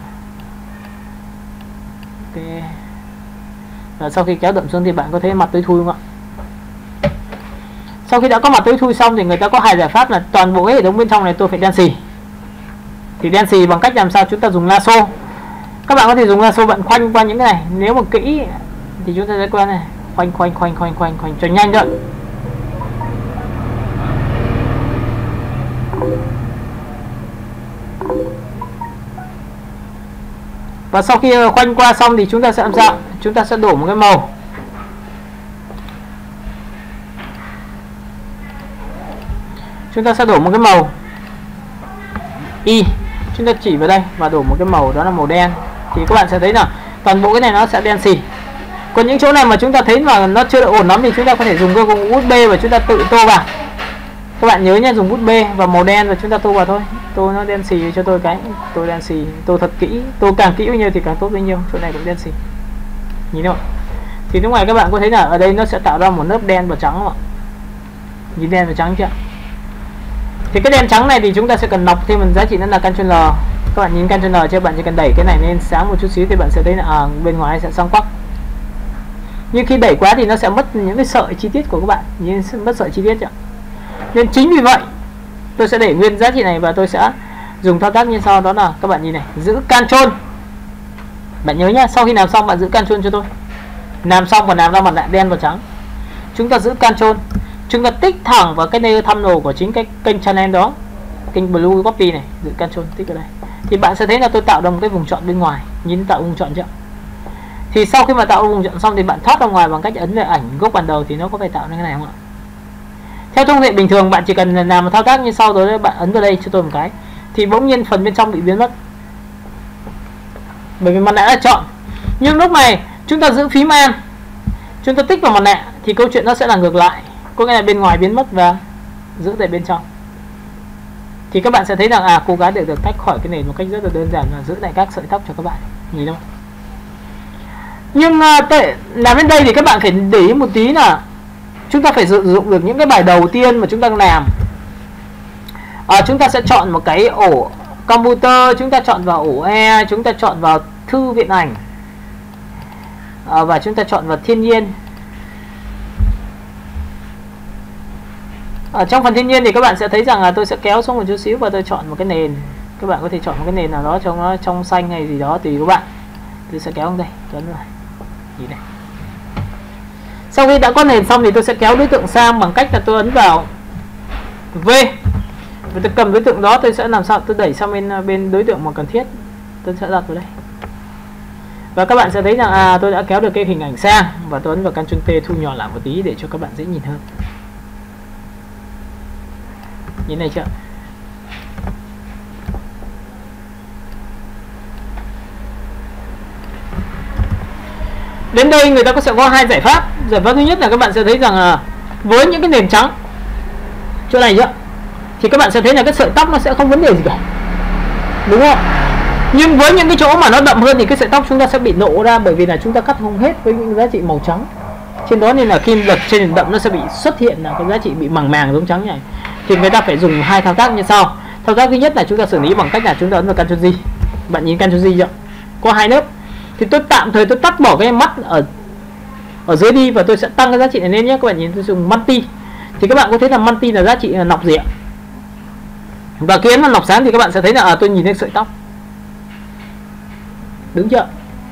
Ok. Và sau khi kéo đậm xuống thì bạn có thấy mặt tối thui không ạ? Sau khi đã có mặt tối thui xong thì người ta có hai giải pháp là toàn bộ cái hệ thống bên trong này tôi phải đen xì. Thì đen xì bằng cách làm sao? Chúng ta dùng lasso. Các bạn có thể dùng lasso bạn khoanh qua những cái này. Nếu mà kỹ thì chúng ta sẽ quen này, khoanh khoanh khoanh khoanh khoanh khoanh cho nhanh thôi. Và sau khi khoanh qua xong thì chúng ta sẽ làm sao? Chúng ta sẽ đổ một cái màu. Chúng ta sẽ đổ một cái màu Y. Chúng ta chỉ vào đây và đổ một cái màu đó là màu đen. Thì các bạn sẽ thấy là toàn bộ cái này nó sẽ đen xì. Còn những chỗ này mà chúng ta thấy mà nó chưa được ổn lắm thì chúng ta có thể dùng cái bút bê và chúng ta tự tô vào. Các bạn nhớ nhé, dùng bút bê và màu đen và chúng ta tô vào thôi. Tô nó đen xì cho tôi cái, tô đen xì, tô thật kỹ, tô càng kỹ bao nhiêu thì càng tốt bấy nhiêu. Chỗ này cũng đen xì. Nhìn không? Thì lúc này các bạn có thấy là ở đây nó sẽ tạo ra một lớp đen và trắng không ạ? Nhìn đen và trắng chưa? Thì cái đen trắng này thì chúng ta sẽ cần lọc thêm một giá trị nữa là Ctrl L. Các bạn nhìn Ctrl L cho bạn chỉ cần đẩy cái này lên sáng một chút xíu thì bạn sẽ thấy là à, bên ngoài sẽ sáng quắc. Nhưng khi đẩy quá thì nó sẽ mất những cái sợi chi tiết của các bạn, nhìn mất sợi chi tiết chưa? Nên chính vì vậy tôi sẽ để nguyên giá trị này và tôi sẽ dùng thao tác như sau, đó là các bạn nhìn này, giữ Ctrl. Bạn nhớ nhá, sau khi làm xong bạn giữ Ctrl cho tôi. Làm xong và làm ra mặt nạ đen và trắng. Chúng ta giữ Ctrl, chúng ta tích thẳng vào cái layer thumbnail của chính cái kênh channel đó, kênh blue copy này, giữ Ctrl tích ở đây. Thì bạn sẽ thấy là tôi tạo ra một cái vùng chọn bên ngoài, nhìn tạo vùng chọn chưa? Thì sau khi mà tạo vùng chọn xong thì bạn thoát ra ngoài bằng cách ấn về ảnh gốc ban đầu thì nó có phải tạo ra cái này không ạ? Theo thông lệ bình thường bạn chỉ cần làm một thao tác như sau rồi bạn ấn vào đây cho tôi một cái thì bỗng nhiên phần bên trong bị biến mất, bởi vì mặt nạ đã chọn. Nhưng lúc này chúng ta giữ phím An, chúng ta tích vào mặt nạ thì câu chuyện nó sẽ là ngược lại, có nghĩa là bên ngoài biến mất và giữ tại bên trong. Thì các bạn sẽ thấy rằng à cô gái được được tách khỏi cái nền một cách rất là đơn giản và giữ lại các sợi tóc cho các bạn, nhìn không? Nhưng uh, tệ, làm đến đây thì các bạn phải để ý một tí là chúng ta phải sử dụng được những cái bài đầu tiên mà chúng ta làm. À, chúng ta sẽ chọn một cái ổ computer, chúng ta chọn vào ổ E, chúng ta chọn vào thư viện ảnh, à, và chúng ta chọn vào thiên nhiên. Ở trong phần thiên nhiên thì các bạn sẽ thấy rằng là tôi sẽ kéo xuống một chút xíu và tôi chọn một cái nền. Các bạn có thể chọn một cái nền nào đó trong nó trong xanh hay gì đó tùy các bạn. Tôi sẽ kéo xuống đây, ấn rồi. Nhìn này. Sau khi đã có nền xong thì tôi sẽ kéo đối tượng sang bằng cách là tôi ấn vào V. Và tôi cầm đối tượng đó, tôi sẽ làm sao tôi đẩy sang bên bên đối tượng mà cần thiết. Tôi sẽ đặt vào đây. Và các bạn sẽ thấy rằng à tôi đã kéo được cái hình ảnh sang và tôi ấn vào Ctrl T thu nhỏ lại một tí để cho các bạn dễ nhìn hơn. Nhìn này chưa? Đến đây người ta có sẽ có hai giải pháp. Giải pháp thứ nhất là các bạn sẽ thấy rằng là với những cái nền trắng chỗ này chưa, thì các bạn sẽ thấy là cái sợi tóc nó sẽ không vấn đề gì cả, đúng không? Nhưng với những cái chỗ mà nó đậm hơn thì cái sợi tóc chúng ta sẽ bị nổ ra, bởi vì là chúng ta cắt không hết với những giá trị màu trắng trên đó, nên là khi lật trên nền đậm nó sẽ bị xuất hiện là cái giá trị bị màng màng giống trắng này. Thì người ta phải dùng hai thao tác như sau. Thao tác thứ nhất là chúng ta xử lý bằng cách là chúng ta ấn vào Ctrl G. Bạn nhìn Ctrl G chưa? Có hai lớp. Thì tôi tạm thời tôi tắt bỏ cái mắt ở ở dưới đi và tôi sẽ tăng cái giá trị này lên nhé. Các bạn nhìn tôi dùng multi. Thì các bạn có thấy là multi là giá trị là nọc gì ạ? Và khi ấn vào nọc sáng thì các bạn sẽ thấy là à, tôi nhìn thấy sợi tóc. Đúng chưa?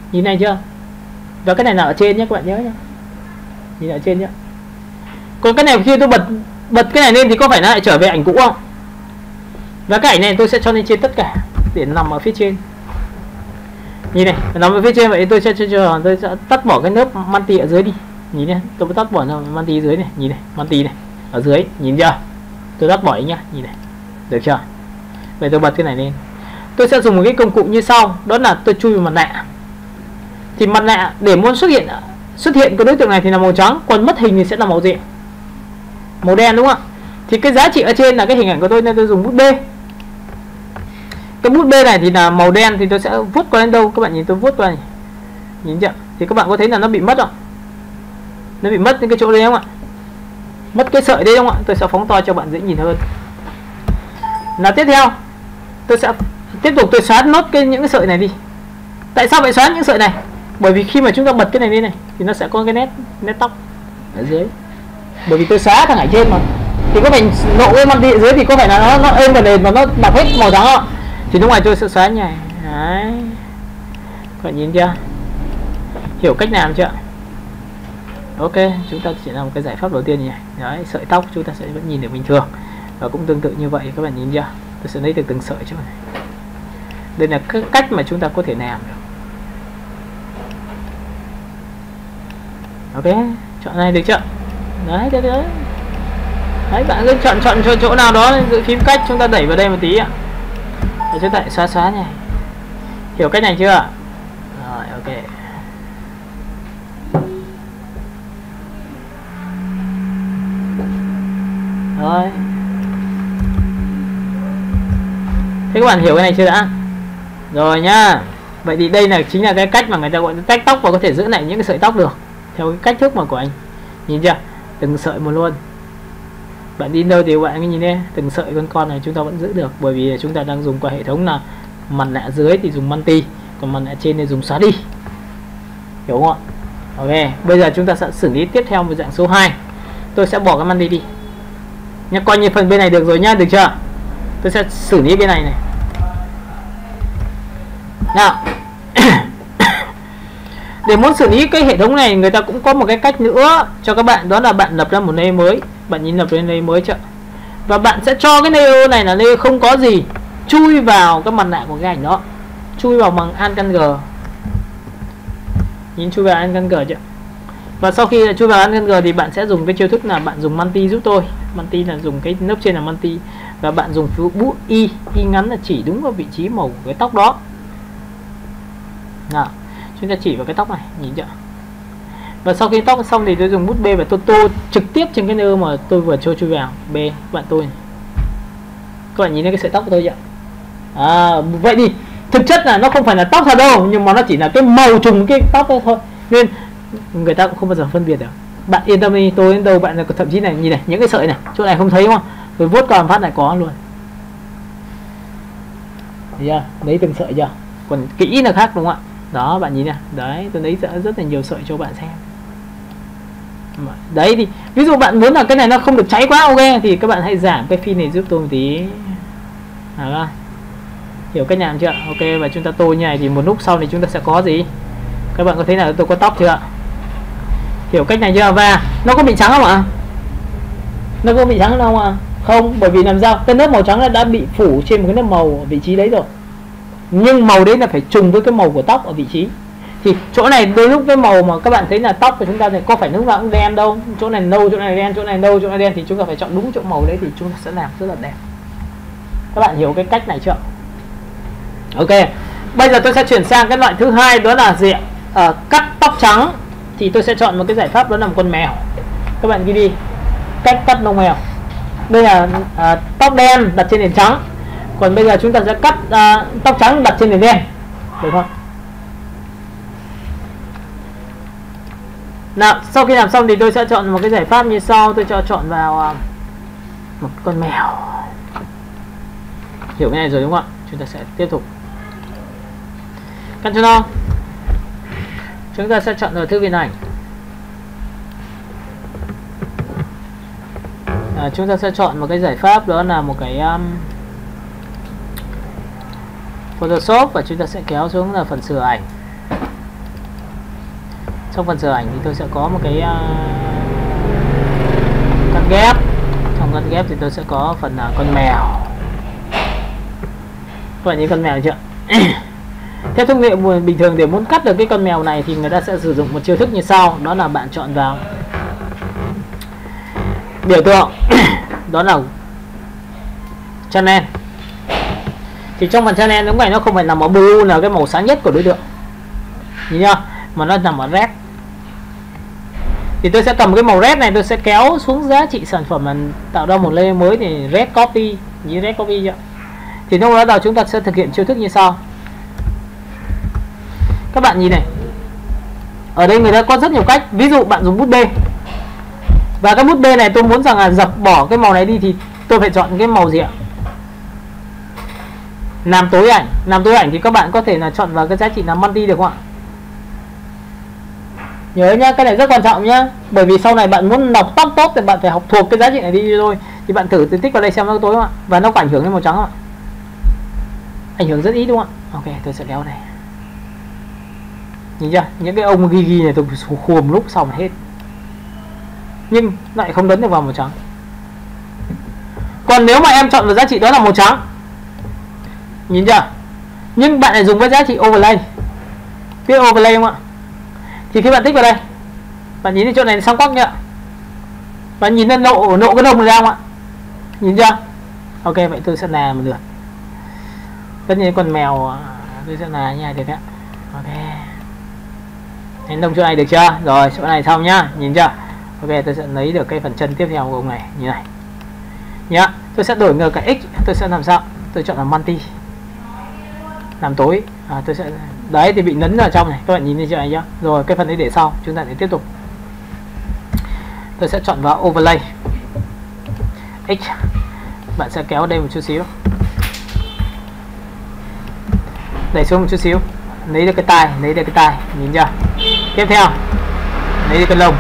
Nhìn này chưa? Và cái này là ở trên nhé các bạn nhớ nhé. Nhìn ở trên nhé. Còn cái này khi tôi bật bật cái này lên thì có phải nó lại trở về ảnh cũ không? Và cái ảnh này tôi sẽ cho lên trên tất cả để nằm ở phía trên. Nhìn này, nằm ở phía trên vậy tôi sẽ cho tôi sẽ tắt bỏ cái lớp manti ở dưới đi. Nhìn này, tôi tắt bỏ manti dưới này, nhìn này, manti này ở dưới, nhìn chưa? Tôi tắt bỏ ấy nhá, nhìn này. Được chưa? Vậy tôi bật cái này lên. Tôi sẽ dùng một cái công cụ như sau, đó là tôi chui vào mặt nạ. Thì mặt nạ để muốn xuất hiện xuất hiện cái đối tượng này thì là màu trắng, còn mất hình thì sẽ là màu gì? Màu đen đúng không ạ? Thì cái giá trị ở trên là cái hình ảnh của tôi nên tôi dùng bút B. Cái bút B này thì là màu đen thì tôi sẽ vuốt qua đến đâu, các bạn nhìn tôi vuốt qua này. Nhìn chưa? Thì các bạn có thấy là nó bị mất không? Nó bị mất những cái chỗ đấy không ạ? Mất cái sợi đấy không ạ? Tôi sẽ phóng to cho bạn dễ nhìn hơn. Là tiếp theo tôi sẽ tiếp tục tôi xóa nốt cái những cái sợi này đi. Tại sao phải xóa những sợi này? Bởi vì khi mà chúng ta bật cái này lên này thì nó sẽ có cái nét nét tóc ở dưới. Bởi vì tôi xóa thằng ở trên mà, thì có phải lộ cái mặt ở dưới thì có phải là nó nó êm vào nền mà nó đọc hết màu trắng không? Thì lúc này tôi sẽ xóa như này. Đấy. Các bạn nhìn chưa? Hiểu cách làm chưa? Ok, chúng ta chỉ làm một cái giải pháp đầu tiên như này. Đấy, sợi tóc chúng ta sẽ vẫn nhìn được bình thường. Và cũng tương tự như vậy, các bạn nhìn chưa? Tôi sẽ lấy được từng sợi chỗ này. Đây là cái cách mà chúng ta có thể làm được. Ok, chọn này được chưa? Đấy, đấy, đấy. Đấy, bạn cứ chọn chọn cho chỗ nào đó, giữ phím cách chúng ta đẩy vào đây một tí ạ. Để chúng ta lại xóa xóa này. Hiểu cách này chưa? Rồi, ok. Rồi. Thế các bạn hiểu cái này chưa đã? Rồi nhá. Vậy thì đây là chính là cái cách mà người ta gọi là tách tóc và có thể giữ lại những cái sợi tóc được theo cái cách thức mà của anh. Nhìn chưa? Từng sợi một luôn. Bạn đi đâu thì bạn cứ nhìn đây, từng sợi con con này chúng ta vẫn giữ được, bởi vì chúng ta đang dùng qua hệ thống là mặt nạ dưới thì dùng manti, còn mặt nạ trên thì dùng xóa đi. Hiểu không ạ? Ok, bây giờ chúng ta sẽ xử lý tiếp theo một dạng số hai. Tôi sẽ bỏ cái manti đi. Nhá, coi như phần bên này được rồi nhá, được chưa? Tôi sẽ xử lý bên này này. Nào. Để muốn xử lý cái hệ thống này, người ta cũng có một cái cách nữa cho các bạn, đó là bạn lập ra một layer mới. Bạn nhìn lập lên layer mới chưa? Và bạn sẽ cho cái layer này là layer không có gì, chui vào cái mặt nạ của cái ảnh đó, chui vào bằng Alt G. Nhìn chui vào Alt G chưa? Và sau khi chui vào Alt G thì bạn sẽ dùng cái chiêu thức là bạn dùng manti giúp tôi. Manti là dùng cái lớp trên là manti, và bạn dùng bút Y, Y ngắn là chỉ đúng vào vị trí màu của cái tóc đó. Nào, chúng ta chỉ vào cái tóc này, nhìn chưa? Và sau khi tóc xong thì tôi dùng bút B và tôi tô trực tiếp trên cái nơi mà tôi vừa cho chui vào. B, các bạn tôi này. Các bạn nhìn thấy cái sợi tóc của tôi chưa? À, vậy thì thực chất là nó không phải là tóc thật đâu, nhưng mà nó chỉ là cái màu trùng cái tóc đó thôi, nên người ta cũng không bao giờ phân biệt được. Bạn yên tâm đi, tôi đến đâu bạn thậm chí này, nhìn này, những cái sợi này, chỗ này không thấy đúng không? Tôi vuốt qua một phát lại có luôn. Thấy chưa? Lấy từng sợi chưa? Còn kỹ là khác đúng không ạ? Đó, bạn nhìn này, đấy, tôi lấy rất là nhiều sợi cho bạn xem. Đấy thì ví dụ bạn muốn là cái này nó không được cháy quá, ok, thì các bạn hãy giảm cái phi này giúp tôi một tí. À, hiểu cách làm chưa? Ok, và chúng ta tô như này thì một lúc sau thì chúng ta sẽ có gì? Các bạn có thấy là tôi có tóc chưa? Hiểu cách này chưa? Và nó có bị trắng không ạ? Nó có bị trắng không ạ? Không, bởi vì làm sao? Cái lớp màu trắng đã bị phủ trên một cái lớp màu ở vị trí đấy rồi. Nhưng màu đấy là phải trùng với cái màu của tóc ở vị trí. Thì chỗ này đôi lúc cái màu mà các bạn thấy là tóc của chúng ta thì có phải lúc nào cũng đen đâu. Chỗ này nâu, chỗ này đen, chỗ này nâu, chỗ này đen, thì chúng ta phải chọn đúng chỗ màu đấy thì chúng ta sẽ làm rất là đẹp. Các bạn hiểu cái cách này chưa? Ok, bây giờ tôi sẽ chuyển sang cái loại thứ hai, đó là gì ạ? À, cắt tóc trắng. Thì tôi sẽ chọn một cái giải pháp, đó là một con mèo. Các bạn ghi đi, cách cắt lông mèo. Đây là à, tóc đen đặt trên nền trắng. Còn bây giờ chúng ta sẽ cắt à, tóc trắng đặt trên nền đen, được không? Nào, sau khi làm xong thì tôi sẽ chọn một cái giải pháp như sau. Tôi cho chọn vào à, một con mèo. Hiểu cái này rồi đúng không ạ? Chúng ta sẽ tiếp tục cắt cho nó. Chúng ta sẽ chọn vào thư viện ảnh. À, chúng ta sẽ chọn một cái giải pháp, đó là một cái um, Photoshop, và chúng ta sẽ kéo xuống là phần sửa ảnh. Trong phần sửa ảnh thì tôi sẽ có một cái uh, cắt ghép. Trong cắt ghép thì tôi sẽ có phần uh, con mèo. Các bạn nhìn con mèo chưa? Theo thông lệ bình thường, để muốn cắt được cái con mèo này thì người ta sẽ sử dụng một chiêu thức như sau. Đó là bạn chọn vào biểu tượng đó là channel. Thì trong phần channel lúc này nó không phải nằm ở blue là cái màu sáng nhất của đối tượng, nhìn chưa, mà nó nằm ở red. Thì tôi sẽ cầm cái màu red này, tôi sẽ kéo xuống giá trị sản phẩm mà tạo ra một layer mới thì red copy, như red copy chưa. Thì lúc đó đầu chúng ta sẽ thực hiện chiêu thức như sau. Các bạn nhìn này, ở đây người ta có rất nhiều cách. Ví dụ bạn dùng bút bê, và cái bút bê này tôi muốn rằng là dập bỏ cái màu này đi thì tôi phải chọn cái màu gì ạ? Làm tối ảnh. Làm tối ảnh thì các bạn có thể là chọn vào cái giá trị là multi được không ạ? Nhớ nhá, cái này rất quan trọng nhá. Bởi vì sau này bạn muốn đọc top top thì bạn phải học thuộc cái giá trị này đi thôi. Thì bạn thử tích vào đây xem nó tối không ạ? Và nó có ảnh hưởng đến màu trắng không ạ? Ảnh hưởng rất ít đúng không ạ? Ok, tôi sẽ kéo này. Nhìn chưa? Những cái ông ghi ghi này tôi khuồm lúc xong hết. Nhưng lại không đánh được vào màu trắng. Còn nếu mà em chọn vào giá trị đó là màu trắng, nhìn chưa, nhưng bạn lại dùng với giá trị overlay, cái overlay không ạ, thì khi bạn tích vào đây, bạn nhìn thấy chỗ này sáng quắc nhá, bạn nhìn lên nộ nộ cái đông này ra không ạ, nhìn chưa? Ok, vậy tôi sẽ làm một lượt. Tất nhiên con mèo tôi sẽ làm như này được ạ. Ok, đến đông chỗ này được chưa? Rồi chỗ này xong nhá, nhìn chưa? Ok, tôi sẽ lấy được cái phần chân tiếp theo của ông này như này nhá. Tôi sẽ đổi ngược cái x, tôi sẽ làm sao? Tôi chọn là multi, làm tối. À, tôi sẽ đấy thì bị nấn vào trong này, các bạn nhìn thấy chỗ này nhá. Rồi cái phần đấy để sau, chúng ta sẽ tiếp tục. Tôi sẽ chọn vào overlay x, bạn sẽ kéo đây một chút xíu, đẩy xuống một chút xíu, lấy được cái tai, lấy được cái tai, nhìn chưa? Tiếp theo lấy được cái lông.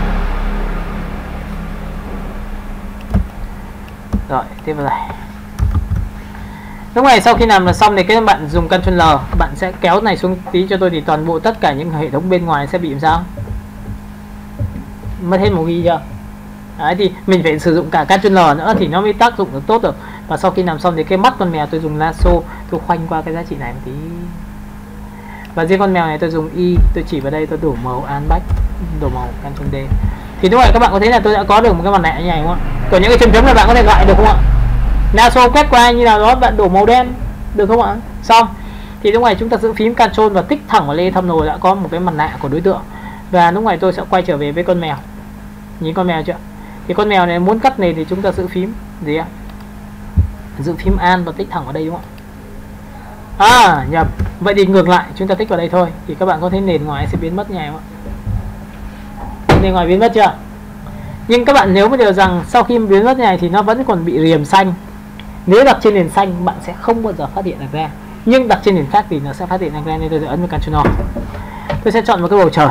Rồi tiếp vào đây. Lúc này sau khi làm là xong thì các bạn dùng Ctrl L, bạn sẽ kéo này xuống tí cho tôi thì toàn bộ tất cả những hệ thống bên ngoài sẽ bị làm sao? Mất hết một ghi chưa? Đấy thì mình phải sử dụng cả Ctrl L nữa thì nó mới tác dụng được tốt được. Và sau khi làm xong thì cái mắt con mèo tôi dùng lasso, tôi khoanh qua cái giá trị này một tí. Và riêng con mèo này tôi dùng Y, tôi chỉ vào đây tôi đổ màu Unback, đổ màu Ctrl D. Thì lúc này các bạn có thấy là tôi đã có được một cái mặt nạ như này không ạ? Còn những cái chấm chấm này bạn có thể loại được không ạ? Lasso quét qua như nào đó bạn đổ màu đen được không ạ? Xong thì lúc này chúng ta giữ phím Ctrl và tích thẳng vào lên thumbnail đã có một cái mặt nạ của đối tượng. Và lúc này tôi sẽ quay trở về với con mèo. Nhìn con mèo chưa? Thì con mèo này muốn cắt nền thì chúng ta giữ phím gì ạ? Giữ phím An và tích thẳng vào đây đúng không ạ? À nhầm. Vậy thì ngược lại, chúng ta tích vào đây thôi thì các bạn có thấy nền ngoài sẽ biến mất như này không ạ? Nền ngoài biến mất chưa? Nhưng các bạn nếu mà điều rằng sau khi biến mất như này thì nó vẫn còn bị rìềm xanh. Nếu đặt trên nền xanh bạn sẽ không bao giờ phát hiện được ra, nhưng đặt trên nền khác thì nó sẽ phát hiện được ra, nên tôi sẽ ấn vào Ctrl. Tôi sẽ chọn một cái bầu trời,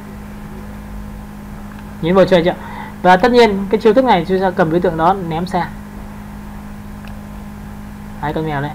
nhìn bầu trời chưa? Và tất nhiên cái chiêu thức này chúng ta cầm đối tượng đó ném xa hai con mèo đấy.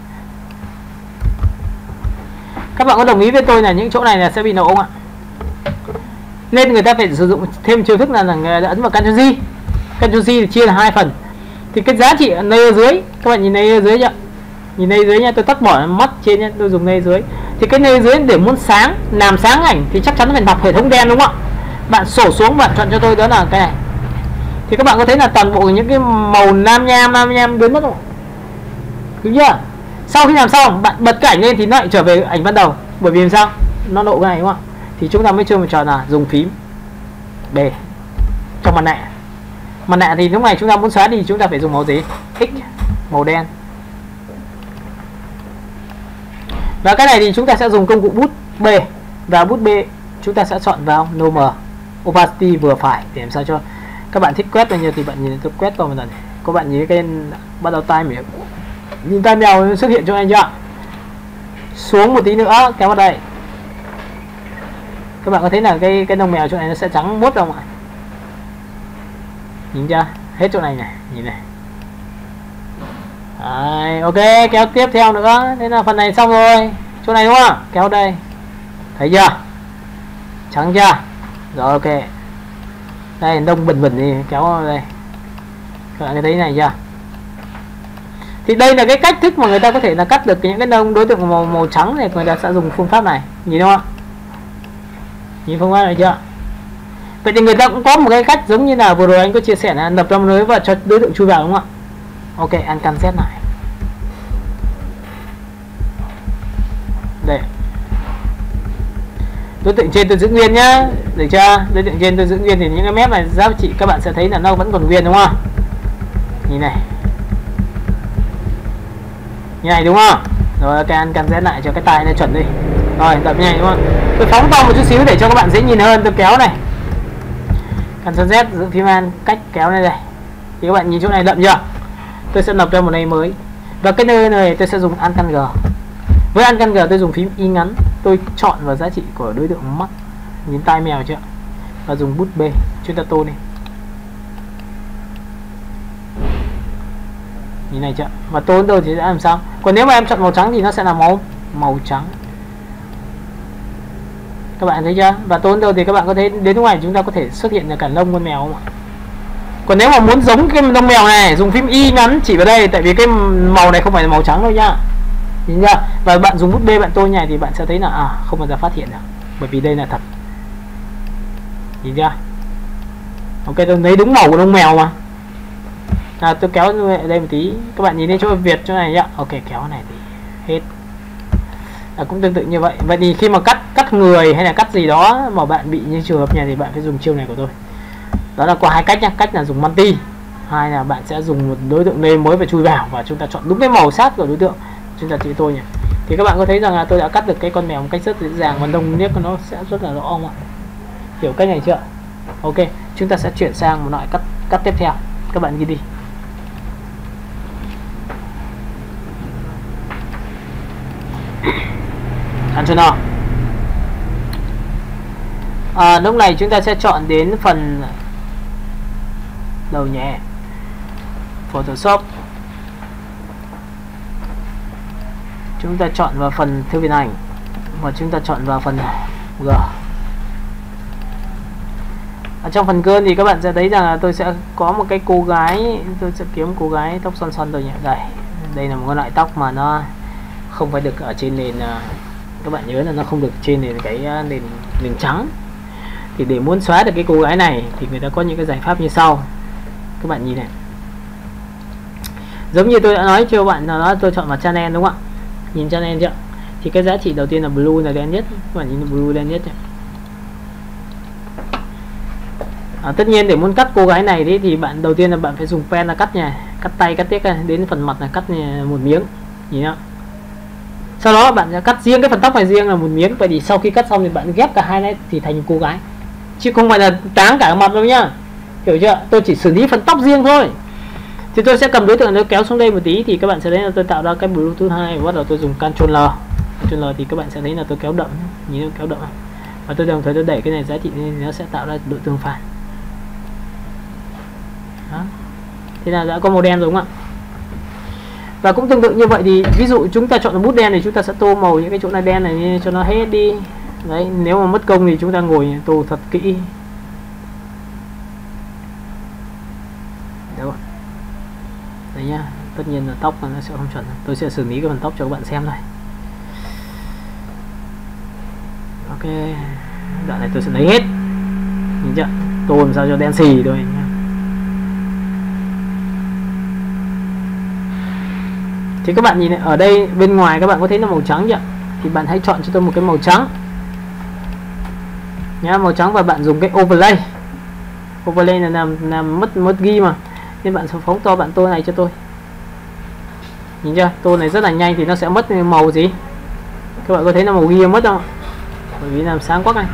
Các bạn có đồng ý với tôi là những chỗ này là sẽ bị nổ không ạ? Nên người ta phải sử dụng thêm chiêu thức là, là người đã ấn vào Ctrl G. Ctrl G thì chia là hai phần. Thì cái giá trị layer dưới, các bạn nhìn layer dưới chưa? Nhìn layer dưới nha, tôi tắt bỏ mắt trên nha, tôi dùng layer dưới. Thì cái layer dưới để muốn sáng, làm sáng ảnh thì chắc chắn phải đọc hệ thống đen đúng không ạ? Bạn sổ xuống bạn chọn cho tôi đó là cái này. Thì các bạn có thấy là toàn bộ những cái màu nam nham nam nham biến mất không? Đúng chưa? Sau khi làm xong bạn bật cái ảnh lên thì nó lại trở về ảnh ban đầu. Bởi vì làm sao? Nó lộ cái này đúng không ạ? Thì chúng ta mới chơi một trò là dùng phím B trong mặt nạ. Mặt nạ thì lúc này chúng ta muốn xóa đi chúng ta phải dùng màu gì? X, màu đen. Và cái này thì chúng ta sẽ dùng công cụ bút B. Và bút B chúng ta sẽ chọn vào normal, opacity vừa phải để làm sao cho các bạn thích quét bao nhiêu thì bạn nhìn tôi quét vào một lần. Các bạn nhìn cái bắt đầu tai mèo, nhìn tai mèo xuất hiện cho anh chưa? Xuống một tí nữa kéo vào đây. Các bạn có thấy là cái cái lông mèo chỗ này nó sẽ trắng muốt không ạ? Nhìn chưa? Hết chỗ này này, nhìn này. Đấy, ok, kéo tiếp theo nữa. Thế là phần này xong rồi. Chỗ này đúng không? Kéo đây. Thấy chưa? Trắng chưa? Rồi ok. Đây đông bình bình đi, kéo vào đây. Các bạn thấy này chưa? Thì đây là cái cách thức mà người ta có thể là cắt được những cái nông đối tượng màu màu trắng này, người ta sẽ dùng phương pháp này, nhìn không ạ? Nhìn phương pháp này chưa? Vậy thì người ta cũng có một cái cách giống như là vừa rồi anh có chia sẻ là lập ra một lưới và cho đối tượng chui vào, đúng không ạ? Ok, ăn căn Z này. Đây. Đối tượng trên tôi giữ nguyên nhá, được chưa? Đối tượng trên tôi giữ nguyên thì những cái mép này giá trị các bạn sẽ thấy là nó vẫn còn nguyên, đúng không? Nhìn này. Như này đúng không? Rồi ok, ăn căn Z lại cho cái tay nó chuẩn đi. Rồi tập như này đúng không? Tôi phóng to một chút xíu để cho các bạn dễ nhìn hơn, tôi kéo này. Ctrl Z giữ phím An cách kéo này đây. Thì các bạn nhìn chỗ này đậm chưa? Tôi sẽ lập ra một này mới. Và cái nơi này tôi sẽ dùng Alt Căn G. Với Alt Căn G tôi dùng phím Y ngắn, tôi chọn vào giá trị của đối tượng mắt. Nhìn tai mèo chưa? Và dùng bút B, chúng ta tô đi. Nhìn này chưa? Và tô đâu thì sẽ làm sao? Còn nếu mà em chọn màu trắng thì nó sẽ là màu màu trắng. Các bạn thấy chưa? Và tô đâu thì các bạn có thấy đến lúc này chúng ta có thể xuất hiện là cả lông con mèo không ạ? Còn nếu mà muốn giống cái lông mèo này, dùng phím Y ngắn chỉ vào đây, tại vì cái màu này không phải là màu trắng đâu nhá. Nhìn chưa? Và bạn dùng bút B bạn tô như này thì bạn sẽ thấy là à, không bao giờ phát hiện được, bởi vì đây là thật. Nhìn chưa? Ok, tôi lấy đúng màu của lông mèo mà. À, tôi kéo đây một tí, các bạn nhìn thấy chỗ Việt chỗ này nhá. Ok, kéo này thì hết. À, cũng tương tự như vậy. Vậy thì khi mà cắt cắt người hay là cắt gì đó mà bạn bị như trường hợp này thì bạn phải dùng chiêu này của tôi. Đó là qua hai cách nhá, cách là dùng multi, hai là bạn sẽ dùng một đối tượng name mới và chui vào và chúng ta chọn đúng cái màu sắc của đối tượng chúng ta chỉ tôi nhỉ. Thì các bạn có thấy rằng là tôi đã cắt được cái con mèo một cách rất dễ dàng và đồng nếp của nó sẽ rất là rõ không ạ? Hiểu cách này chưa? Ok, chúng ta sẽ chuyển sang một loại cắt cắt tiếp theo. Các bạn ghi đi. Ctrl O. À, lúc này chúng ta sẽ chọn đến phần đầu nhé, Photoshop. Chúng ta chọn vào phần thư viện ảnh và chúng ta chọn vào phần G. Ở trong phần gương thì các bạn sẽ thấy rằng là tôi sẽ có một cái cô gái, tôi sẽ kiếm cô gái tóc xoăn xoăn rồi nhỉ. Đây, đây là một cái loại tóc mà nó không phải được ở trên nền, các bạn nhớ là nó không được trên nền cái nền nền trắng. Thì để muốn xóa được cái cô gái này thì người ta có những cái giải pháp như sau. Các bạn nhìn này, giống như tôi đã nói cho bạn là nó tôi chọn vào channel đúng không ạ? Nhìn channel chưa? Thì cái giá trị đầu tiên là blue là đen nhất, các bạn nhìn blue đen nhất. À, tất nhiên để muốn cắt cô gái này đấy thì bạn đầu tiên là bạn phải dùng pen là cắt nha, cắt tay cắt tiếc đến phần mặt là cắt một miếng, nhìn không? Sau đó bạn sẽ cắt riêng cái phần tóc này riêng là một miếng. Vậy thì sau khi cắt xong thì bạn ghép cả hai này thì thành một cô gái, chứ không phải là táng cả mặt đâu nhá, hiểu chưa? Tôi chỉ xử lý phần tóc riêng thôi. Thì tôi sẽ cầm đối tượng nó kéo xuống đây một tí thì các bạn sẽ thấy là tôi tạo ra cái Bluetooth hai và bắt đầu tôi dùng Ctrl L. Ctrl L thì các bạn sẽ thấy là tôi kéo đậm, nhìn kéo đậm, và tôi đồng thời tôi đẩy cái này giá trị nên nó sẽ tạo ra độ tương phản. Đó. Thế là đã có màu đen rồi đúng không ạ? Và cũng tương tự như vậy thì ví dụ chúng ta chọn là bút đen thì chúng ta sẽ tô màu những cái chỗ này đen này cho nó hết đi. Đấy, nếu mà mất công thì chúng ta ngồi tô thật kỹ. Đâu? Đấy nhá, tất nhiên là tóc nó sẽ không chuẩn. Tôi sẽ xử lý cái phần tóc cho các bạn xem thôi. Ok, đoạn này tôi sẽ lấy hết. Nhìn chưa? Tô làm sao cho đen xì thôi nhá. Thì các bạn nhìn này, ở đây bên ngoài các bạn có thấy là màu trắng chưa? Thì bạn hãy chọn cho tôi một cái màu trắng nhá, màu trắng, và bạn dùng cái overlay. Overlay là làm làm mất mất ghi mà, nên bạn sẽ phóng to bạn tô này cho tôi. Nhìn chưa? Tô này rất là nhanh thì nó sẽ mất màu gì? Các bạn có thấy là màu ghi mất không? Bởi vì làm sáng quá này.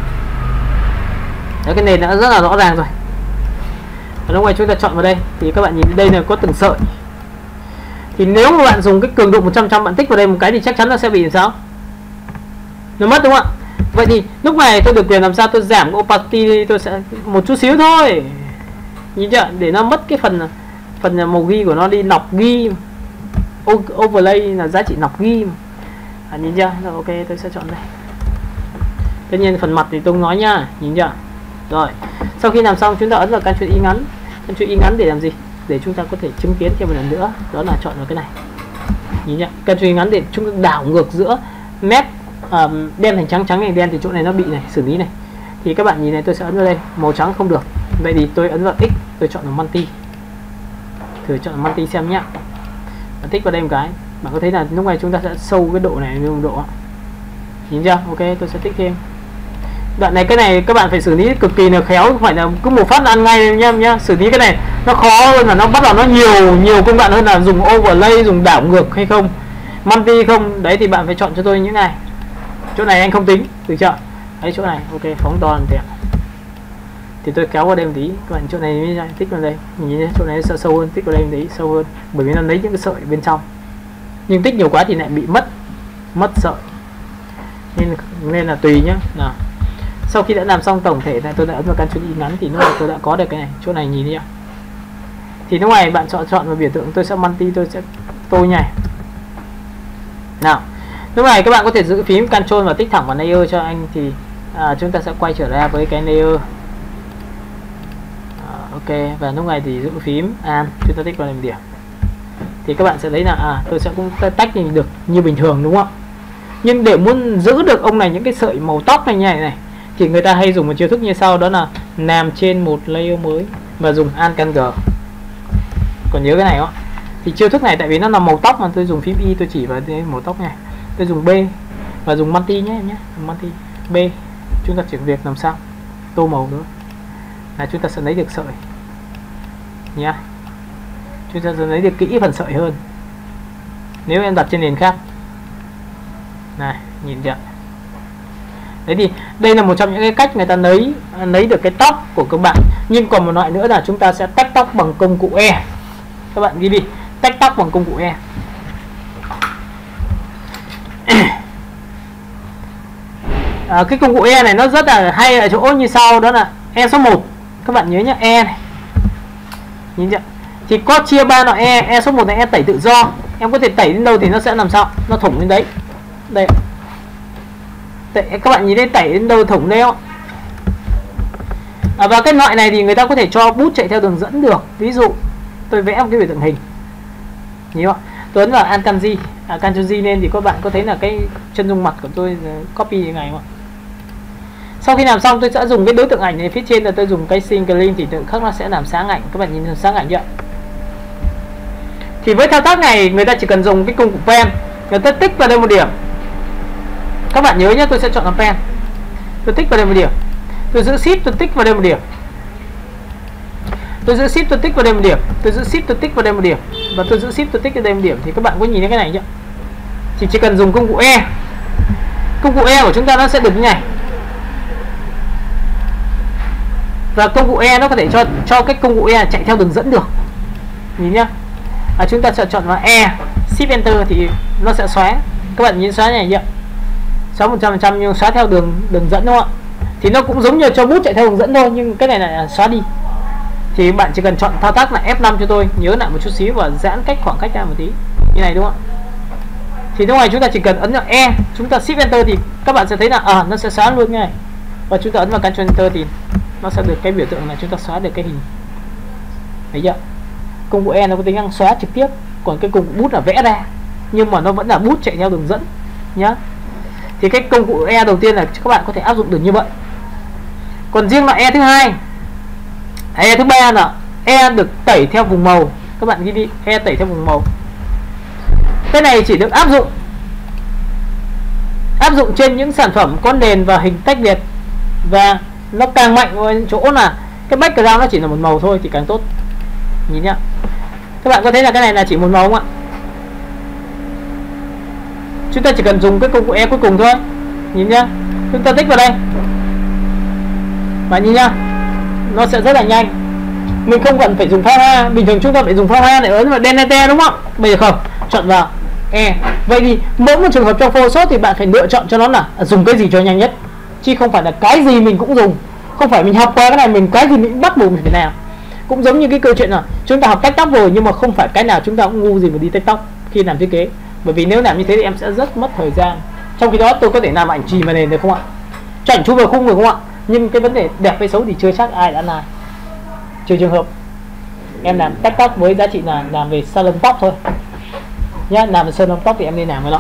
Đấy, cái nền đã rất là rõ ràng rồi. Ở lúc này chúng ta chọn vào đây thì các bạn nhìn đây là có từng sợi. Thì nếu mà bạn dùng cái cường độ một trăm phần trăm bạn tích vào đây một cái thì chắc chắn nó sẽ bị làm sao? Nó mất đúng không ạ? Vậy thì lúc này tôi được quyền làm sao tôi giảm cái opacity, tôi sẽ một chút xíu thôi. Nhìn chưa? Để nó mất cái phần phần màu ghi của nó đi, nọc ghi. Overlay là giá trị nọc ghi. À, nhìn chưa? Rồi, ok, tôi sẽ chọn đây. Tất nhiên phần mặt thì tôi nói nhá, nhìn chưa? Rồi, sau khi làm xong chúng ta ấn vào Ctrl Y ngắn. Ctrl Y ngắn để làm gì? Để chúng ta có thể chứng kiến thêm một lần nữa, đó là chọn vào cái này. Nhìn nhá, Ctrl Y ngắn để chúng ta đảo ngược giữa mép uh, đen thành trắng, trắng thành đen, thì chỗ này nó bị này, xử lý này. Thì các bạn nhìn này, tôi sẽ ấn vào đây, màu trắng không được. Vậy thì tôi ấn vào X, tôi chọn vào multi. Thử chọn multi xem nhá. Và tích vào đây một cái, bạn có thấy là lúc này chúng ta sẽ sâu cái độ này lên độ. Nhìn chưa? Ok, tôi sẽ tích thêm. Đoạn này cái này các bạn phải xử lý cực kỳ là khéo, không phải là cứ một phát là ăn ngay nha nhá. Xử lý cái này nó khó hơn, là nó bắt đầu nó nhiều nhiều công đoạn hơn là dùng overlay, dùng đảo ngược hay không, multi không. Đấy thì bạn phải chọn cho tôi những này. Chỗ này anh không tính, được chưa? Đấy, chỗ này ok, phóng to làm đẹp. Thì tôi kéo vào đây một tí, các bạn chỗ này tích vào đây, nhìn thấy chỗ này sẽ sâu hơn, tích vào đây một tí sâu hơn, bởi vì nó lấy những cái sợi bên trong. Nhưng tích nhiều quá thì lại bị mất mất sợi, nên nên là tùy nhá. Nào, sau khi đã làm xong tổng thể này, tôi đã ấn vào Ctrl Y ngắn thì lúc này tôi đã có được cái này. Chỗ này nhìn đi ạ. Thì lúc này bạn chọn chọn vào biểu tượng, tôi sẽ multi, tôi sẽ tô nhảy. Nào, lúc này các bạn có thể giữ phím Ctrl và tích thẳng vào layer cho anh, thì à, chúng ta sẽ quay trở ra với cái layer. À, ok, và lúc này thì giữ phím Alt, chúng ta tích vào điểm điểm. Thì các bạn sẽ thấy là à, tôi sẽ cũng tách nhìn được như bình thường, đúng không ạ? Nhưng để muốn giữ được ông này những cái sợi màu tóc này như này này, thì người ta hay dùng một chiêu thức như sau, đó là làm trên một layer mới và dùng Alt G. Còn nhớ cái này không? Thì chiêu thức này tại vì nó là màu tóc mà tôi dùng phím Y, tôi chỉ vào cái màu tóc này. Tôi dùng B và dùng multi nhé em nhé, multi B. Chúng ta chỉ việc làm sao tô màu nữa là chúng ta sẽ lấy được sợi nhá. Chúng ta sẽ lấy được kỹ phần sợi hơn nếu em đặt trên nền khác. Này, nhìn chưa? Đấy thì đây là một trong những cái cách người ta lấy lấy được cái tóc của các bạn. Nhưng còn một loại nữa là chúng ta sẽ tách tóc bằng công cụ E. Các bạn ghi đi, tách tóc bằng công cụ E. À, cái công cụ E này nó rất là hay ở chỗ như sau, đó là E số một. Các bạn nhớ nhá, E này. Nhìn chưa? Thì có chia ba loại E. E số một là E tẩy tự do. Em có thể tẩy đến đâu thì nó sẽ làm sao? Nó thủng đến đấy. Đây. Tẩy, các bạn nhìn thấy tẩy đến đâu thủng đấy không? À, và cái loại này thì người ta có thể cho bút chạy theo đường dẫn được. Ví dụ tôi vẽ một cái biểu tượng hình, nhìn không? Tôi ấn vào Alt G, à, Ctrl G lên thì các bạn có thấy là cái chân dung mặt của tôi copy như này không ạ? Sau khi làm xong tôi sẽ dùng cái đối tượng ảnh này, phía trên là tôi dùng cái Single thì tự khắc nó sẽ làm sáng ảnh. Các bạn nhìn sáng ảnh chưa? Thì với thao tác này người ta chỉ cần dùng cái công cụ pen, người ta tích vào đây một điểm. Các bạn nhớ nhé, tôi sẽ chọn là pen, tôi tích vào đây một điểm, tôi giữ shift tôi tích vào đây một điểm, tôi giữ shift tôi tích vào đây một điểm, tôi giữ shift tôi tích vào đây một điểm, và tôi giữ shift tôi tích vào đây một điểm. Thì các bạn có nhìn thấy cái này chưa? Thì chỉ cần dùng công cụ E, công cụ E của chúng ta nó sẽ được như này. Và công cụ E nó có thể cho cho cái công cụ E chạy theo đường dẫn được. Nhìn nhá. À, chúng ta sẽ chọn vào E, Shift Enter thì nó sẽ xóa. Các bạn nhìn xóa này chưa? Xóa một trăm phần trăm nhưng xóa theo đường đường dẫn đúng không ạ? Thì nó cũng giống như cho bút chạy theo đường dẫn thôi, nhưng cái này là xóa đi. Thì bạn chỉ cần chọn thao tác là F năm cho tôi, nhớ lại một chút xíu và giãn cách khoảng cách ra một tí. Như này đúng không ạ? Thì lúc này chúng ta chỉ cần ấn vào E, chúng ta Shift Enter thì các bạn sẽ thấy là à, nó sẽ xóa luôn như này. Và chúng ta ấn vào Ctrl Enter thì nó sẽ được cái biểu tượng là chúng ta xóa được cái hình. Thấy chưa? Công cụ E nó có tính năng xóa trực tiếp, còn cái công cụ bút là vẽ ra, nhưng mà nó vẫn là bút chạy theo đường dẫn nhá. Thì cái công cụ E đầu tiên là các bạn có thể áp dụng được như vậy. Còn riêng loại E thứ hai, E thứ ba là E được tẩy theo vùng màu. Các bạn ghi đi, E tẩy theo vùng màu. Cái này chỉ được áp dụng áp dụng trên những sản phẩm có nền và hình tách biệt, và nó càng mạnh ở chỗ là cái background nó chỉ là một màu thôi thì càng tốt. Nhìn nhá, các bạn có thấy là cái này là chỉ một màu không ạ? Chúng ta chỉ cần dùng cái công cụ E cuối cùng thôi. Nhìn nhá, chúng ta tích vào đây và nhìn nhá, nó sẽ rất là nhanh. Mình không cần phải dùng phao hoa. Bình thường chúng ta phải dùng phao hoa để ấn vào Delete đúng không? Bây giờ không, chọn vào E. Vậy thì mỗi một trường hợp trong Photoshop thì bạn phải lựa chọn cho nó là dùng cái gì cho nhanh nhất, chứ không phải là cái gì mình cũng dùng. Không phải mình học qua cái này mình cái gì mình cũng bắt buộc mình phải làm. Cũng giống như cái câu chuyện là chúng ta học tách tóc rồi, nhưng mà không phải cái nào chúng ta cũng ngu gì mà đi tách tóc khi làm thiết kế. Bởi vì nếu làm như thế thì em sẽ rất mất thời gian. Trong khi đó tôi có thể làm ảnh chì màn nền được không ạ? Cho ảnh chụp vào khung được không ạ? Nhưng cái vấn đề đẹp hay xấu thì chưa chắc ai đã làm. Trừ trường hợp em làm tách tóc với giá trị là làm về salon tóc thôi nhá, làm về salon tóc thì em nên làm cái đó.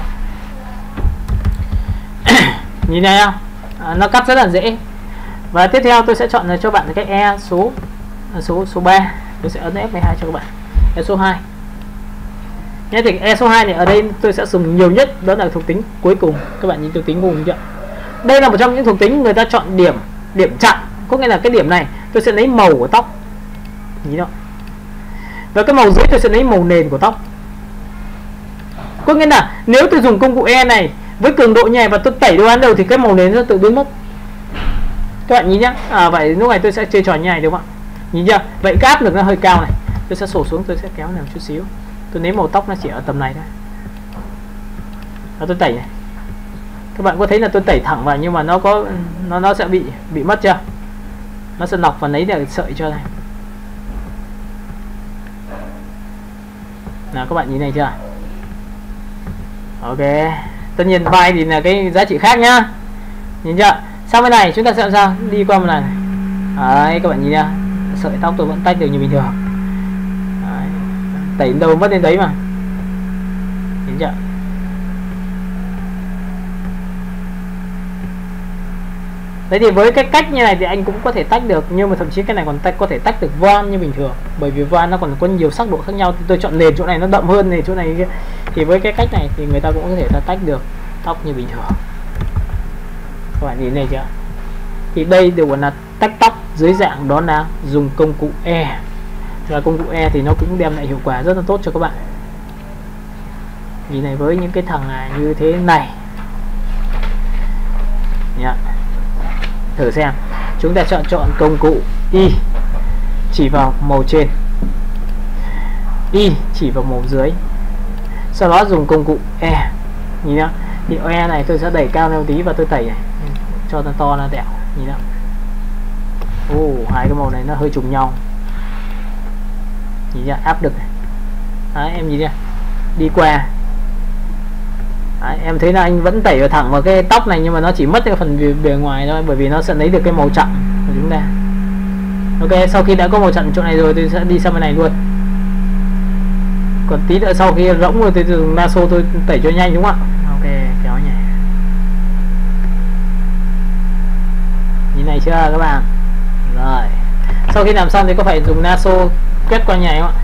Nhìn này không, à, nó cắt rất là dễ. Và tiếp theo tôi sẽ chọn cho bạn cái E số số số ba. Tôi sẽ ấn F mười hai cho các bạn. E số hai nhé. Thì E số hai này ở đây tôi sẽ dùng nhiều nhất, đó là thuộc tính cuối cùng. Các bạn nhìn thuộc tính cùng chưa? Đây là một trong những thuộc tính người ta chọn điểm điểm chặn, có nghĩa là cái điểm này tôi sẽ lấy màu của tóc, nhìn đó. Và cái màu dưới tôi sẽ lấy màu nền của tóc. Có nghĩa là nếu tôi dùng công cụ E này với cường độ nhẹ và tôi tẩy đồ án đầu thì cái màu nền nó tự biến mất. Các bạn nhìn nhá. À, vậy lúc này tôi sẽ chơi trò như này đúng không ạ? Nhìn chưa? Vậy cái áp lực nó hơi cao này. Tôi sẽ sổ xuống, tôi sẽ kéo lên một chút xíu. Tôi lấy màu tóc nó chỉ ở tầm này thôi. Và tôi tẩy này. Các bạn có thấy là tôi tẩy thẳng vào nhưng mà nó có nó nó sẽ bị bị mất chưa? Nó sẽ lọc và lấy được sợi cho này. Nào các bạn nhìn này chưa? Ok. Tất nhiên vai thì là cái giá trị khác nhá. Nhìn chưa? Sau bên này chúng ta sẽ làm sao? Đi qua một này. Đấy, các bạn nhìn nha. Sợi tóc tôi vẫn tách được như bình thường. Đấy. Tẩy đến đâu mất đến đấy mà. Nhìn chưa? Đấy thì với cái cách như này thì anh cũng có thể tách được, nhưng mà thậm chí cái này còn tách có thể tách được voan như bình thường, bởi vì voan nó còn có nhiều sắc độ khác nhau. Thì tôi chọn nền chỗ này nó đậm hơn này, chỗ này kia. Thì với cái cách này thì người ta cũng có thể ta tách được tóc như bình thường. Các bạn nhìn này chưa? Thì đây đều là tách tóc dưới dạng đó là dùng công cụ E. Và công cụ E thì nó cũng đem lại hiệu quả rất là tốt cho các bạn. Nhìn này, với những cái thằng như thế này nhá. Thử xem. Chúng ta chọn chọn công cụ Y chỉ vào màu trên, Y chỉ vào màu dưới, sau đó dùng công cụ E. Nhìn nhá. Thì E này tôi sẽ đẩy cao lên một tí và tôi tẩy này, cho nó to nó đẹp. Nhìn nào. Ồ, oh, hai cái màu này nó hơi trùng nhau. Nhìn nhá, áp lực này. Đấy, em nhìn nhá. Đi qua. Đấy, em thấy là anh vẫn tẩy vào thẳng vào cái tóc này, nhưng mà nó chỉ mất cái phần bề, bề ngoài thôi, bởi vì nó sẽ lấy được cái màu chặn của chúng ta. Ok, sau khi đã có màu chặn chỗ này rồi tôi sẽ đi sang bên này luôn. Còn tí nữa sau khi rỗng rồi tôi dùng lasso tôi tẩy cho nhanh đúng không ạ? Ok, kéo nhỉ. Nhìn này chưa các bạn? Rồi. Sau khi làm xong thì có phải dùng lasso quét qua nhảy không ạ?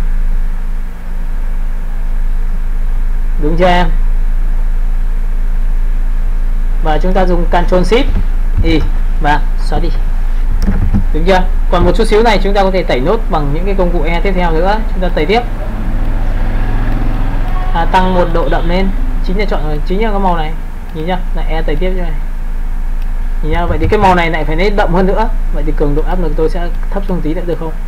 Đúng chưa em? Và chúng ta dùng Ctrl Shift Y và xóa đi. Đúng chưa? Còn một chút xíu này chúng ta có thể tẩy nốt bằng những cái công cụ E tiếp theo nữa. Chúng ta tẩy tiếp. À, tăng một độ đậm lên. Chính là chọn chính là cái màu này. Nhìn nhá, lại E tẩy tiếp cho này. Nhìn nhá, vậy thì cái màu này lại phải lấy đậm hơn nữa. Vậy thì cường độ áp lực tôi sẽ thấp xuống tí nữa được không?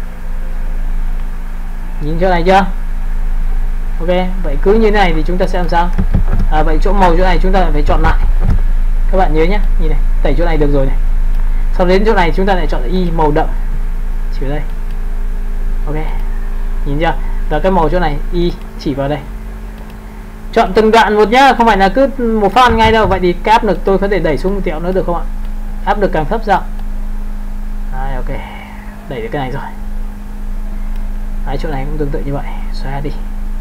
Nhìn chỗ này chưa? Ok, vậy cứ như thế này thì chúng ta sẽ làm sao? À, vậy chỗ màu chỗ này chúng ta phải chọn lại. Các bạn nhớ nhé, nhìn này, tẩy chỗ này được rồi này. Sau đến chỗ này chúng ta lại chọn Y màu đậm. Chỉ vào đây. Ok. Nhìn chưa? Và cái màu chỗ này Y chỉ vào đây. Chọn từng đoạn một nhá, không phải là cứ một phát ngay đâu. Vậy thì cái áp lực tôi có thể đẩy xuống một tẹo nữa được không ạ? Áp lực càng thấp rộng. Đấy, ok. Đẩy được cái này rồi. Đấy, chỗ này cũng tương tự như vậy. Xóa đi.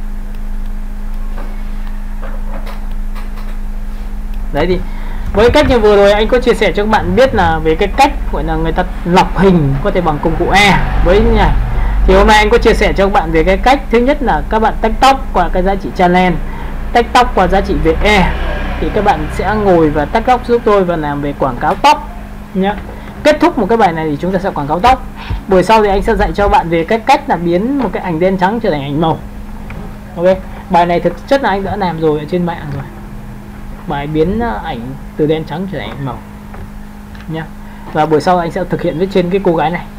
Đấy thì với cách như vừa rồi anh có chia sẻ cho các bạn biết là về cái cách gọi là người ta lọc hình có thể bằng công cụ E với như này. Thì hôm nay anh có chia sẻ cho các bạn về cái cách thứ nhất là các bạn tách tóc qua cái giá trị channel, tách tóc qua giá trị về E. Thì các bạn sẽ ngồi và tách tóc giúp tôi và làm về quảng cáo tóc nhé. Kết thúc một cái bài này thì chúng ta sẽ quảng cáo tóc. Buổi sau thì anh sẽ dạy cho bạn về cái cách là biến một cái ảnh đen trắng trở thành ảnh màu. Ok, bài này thực chất là anh đã làm rồi ở trên mạng rồi. Bài biến ảnh từ đen trắng trở thành ảnh màu nhé. Và buổi sau anh sẽ thực hiện với trên cái cô gái này.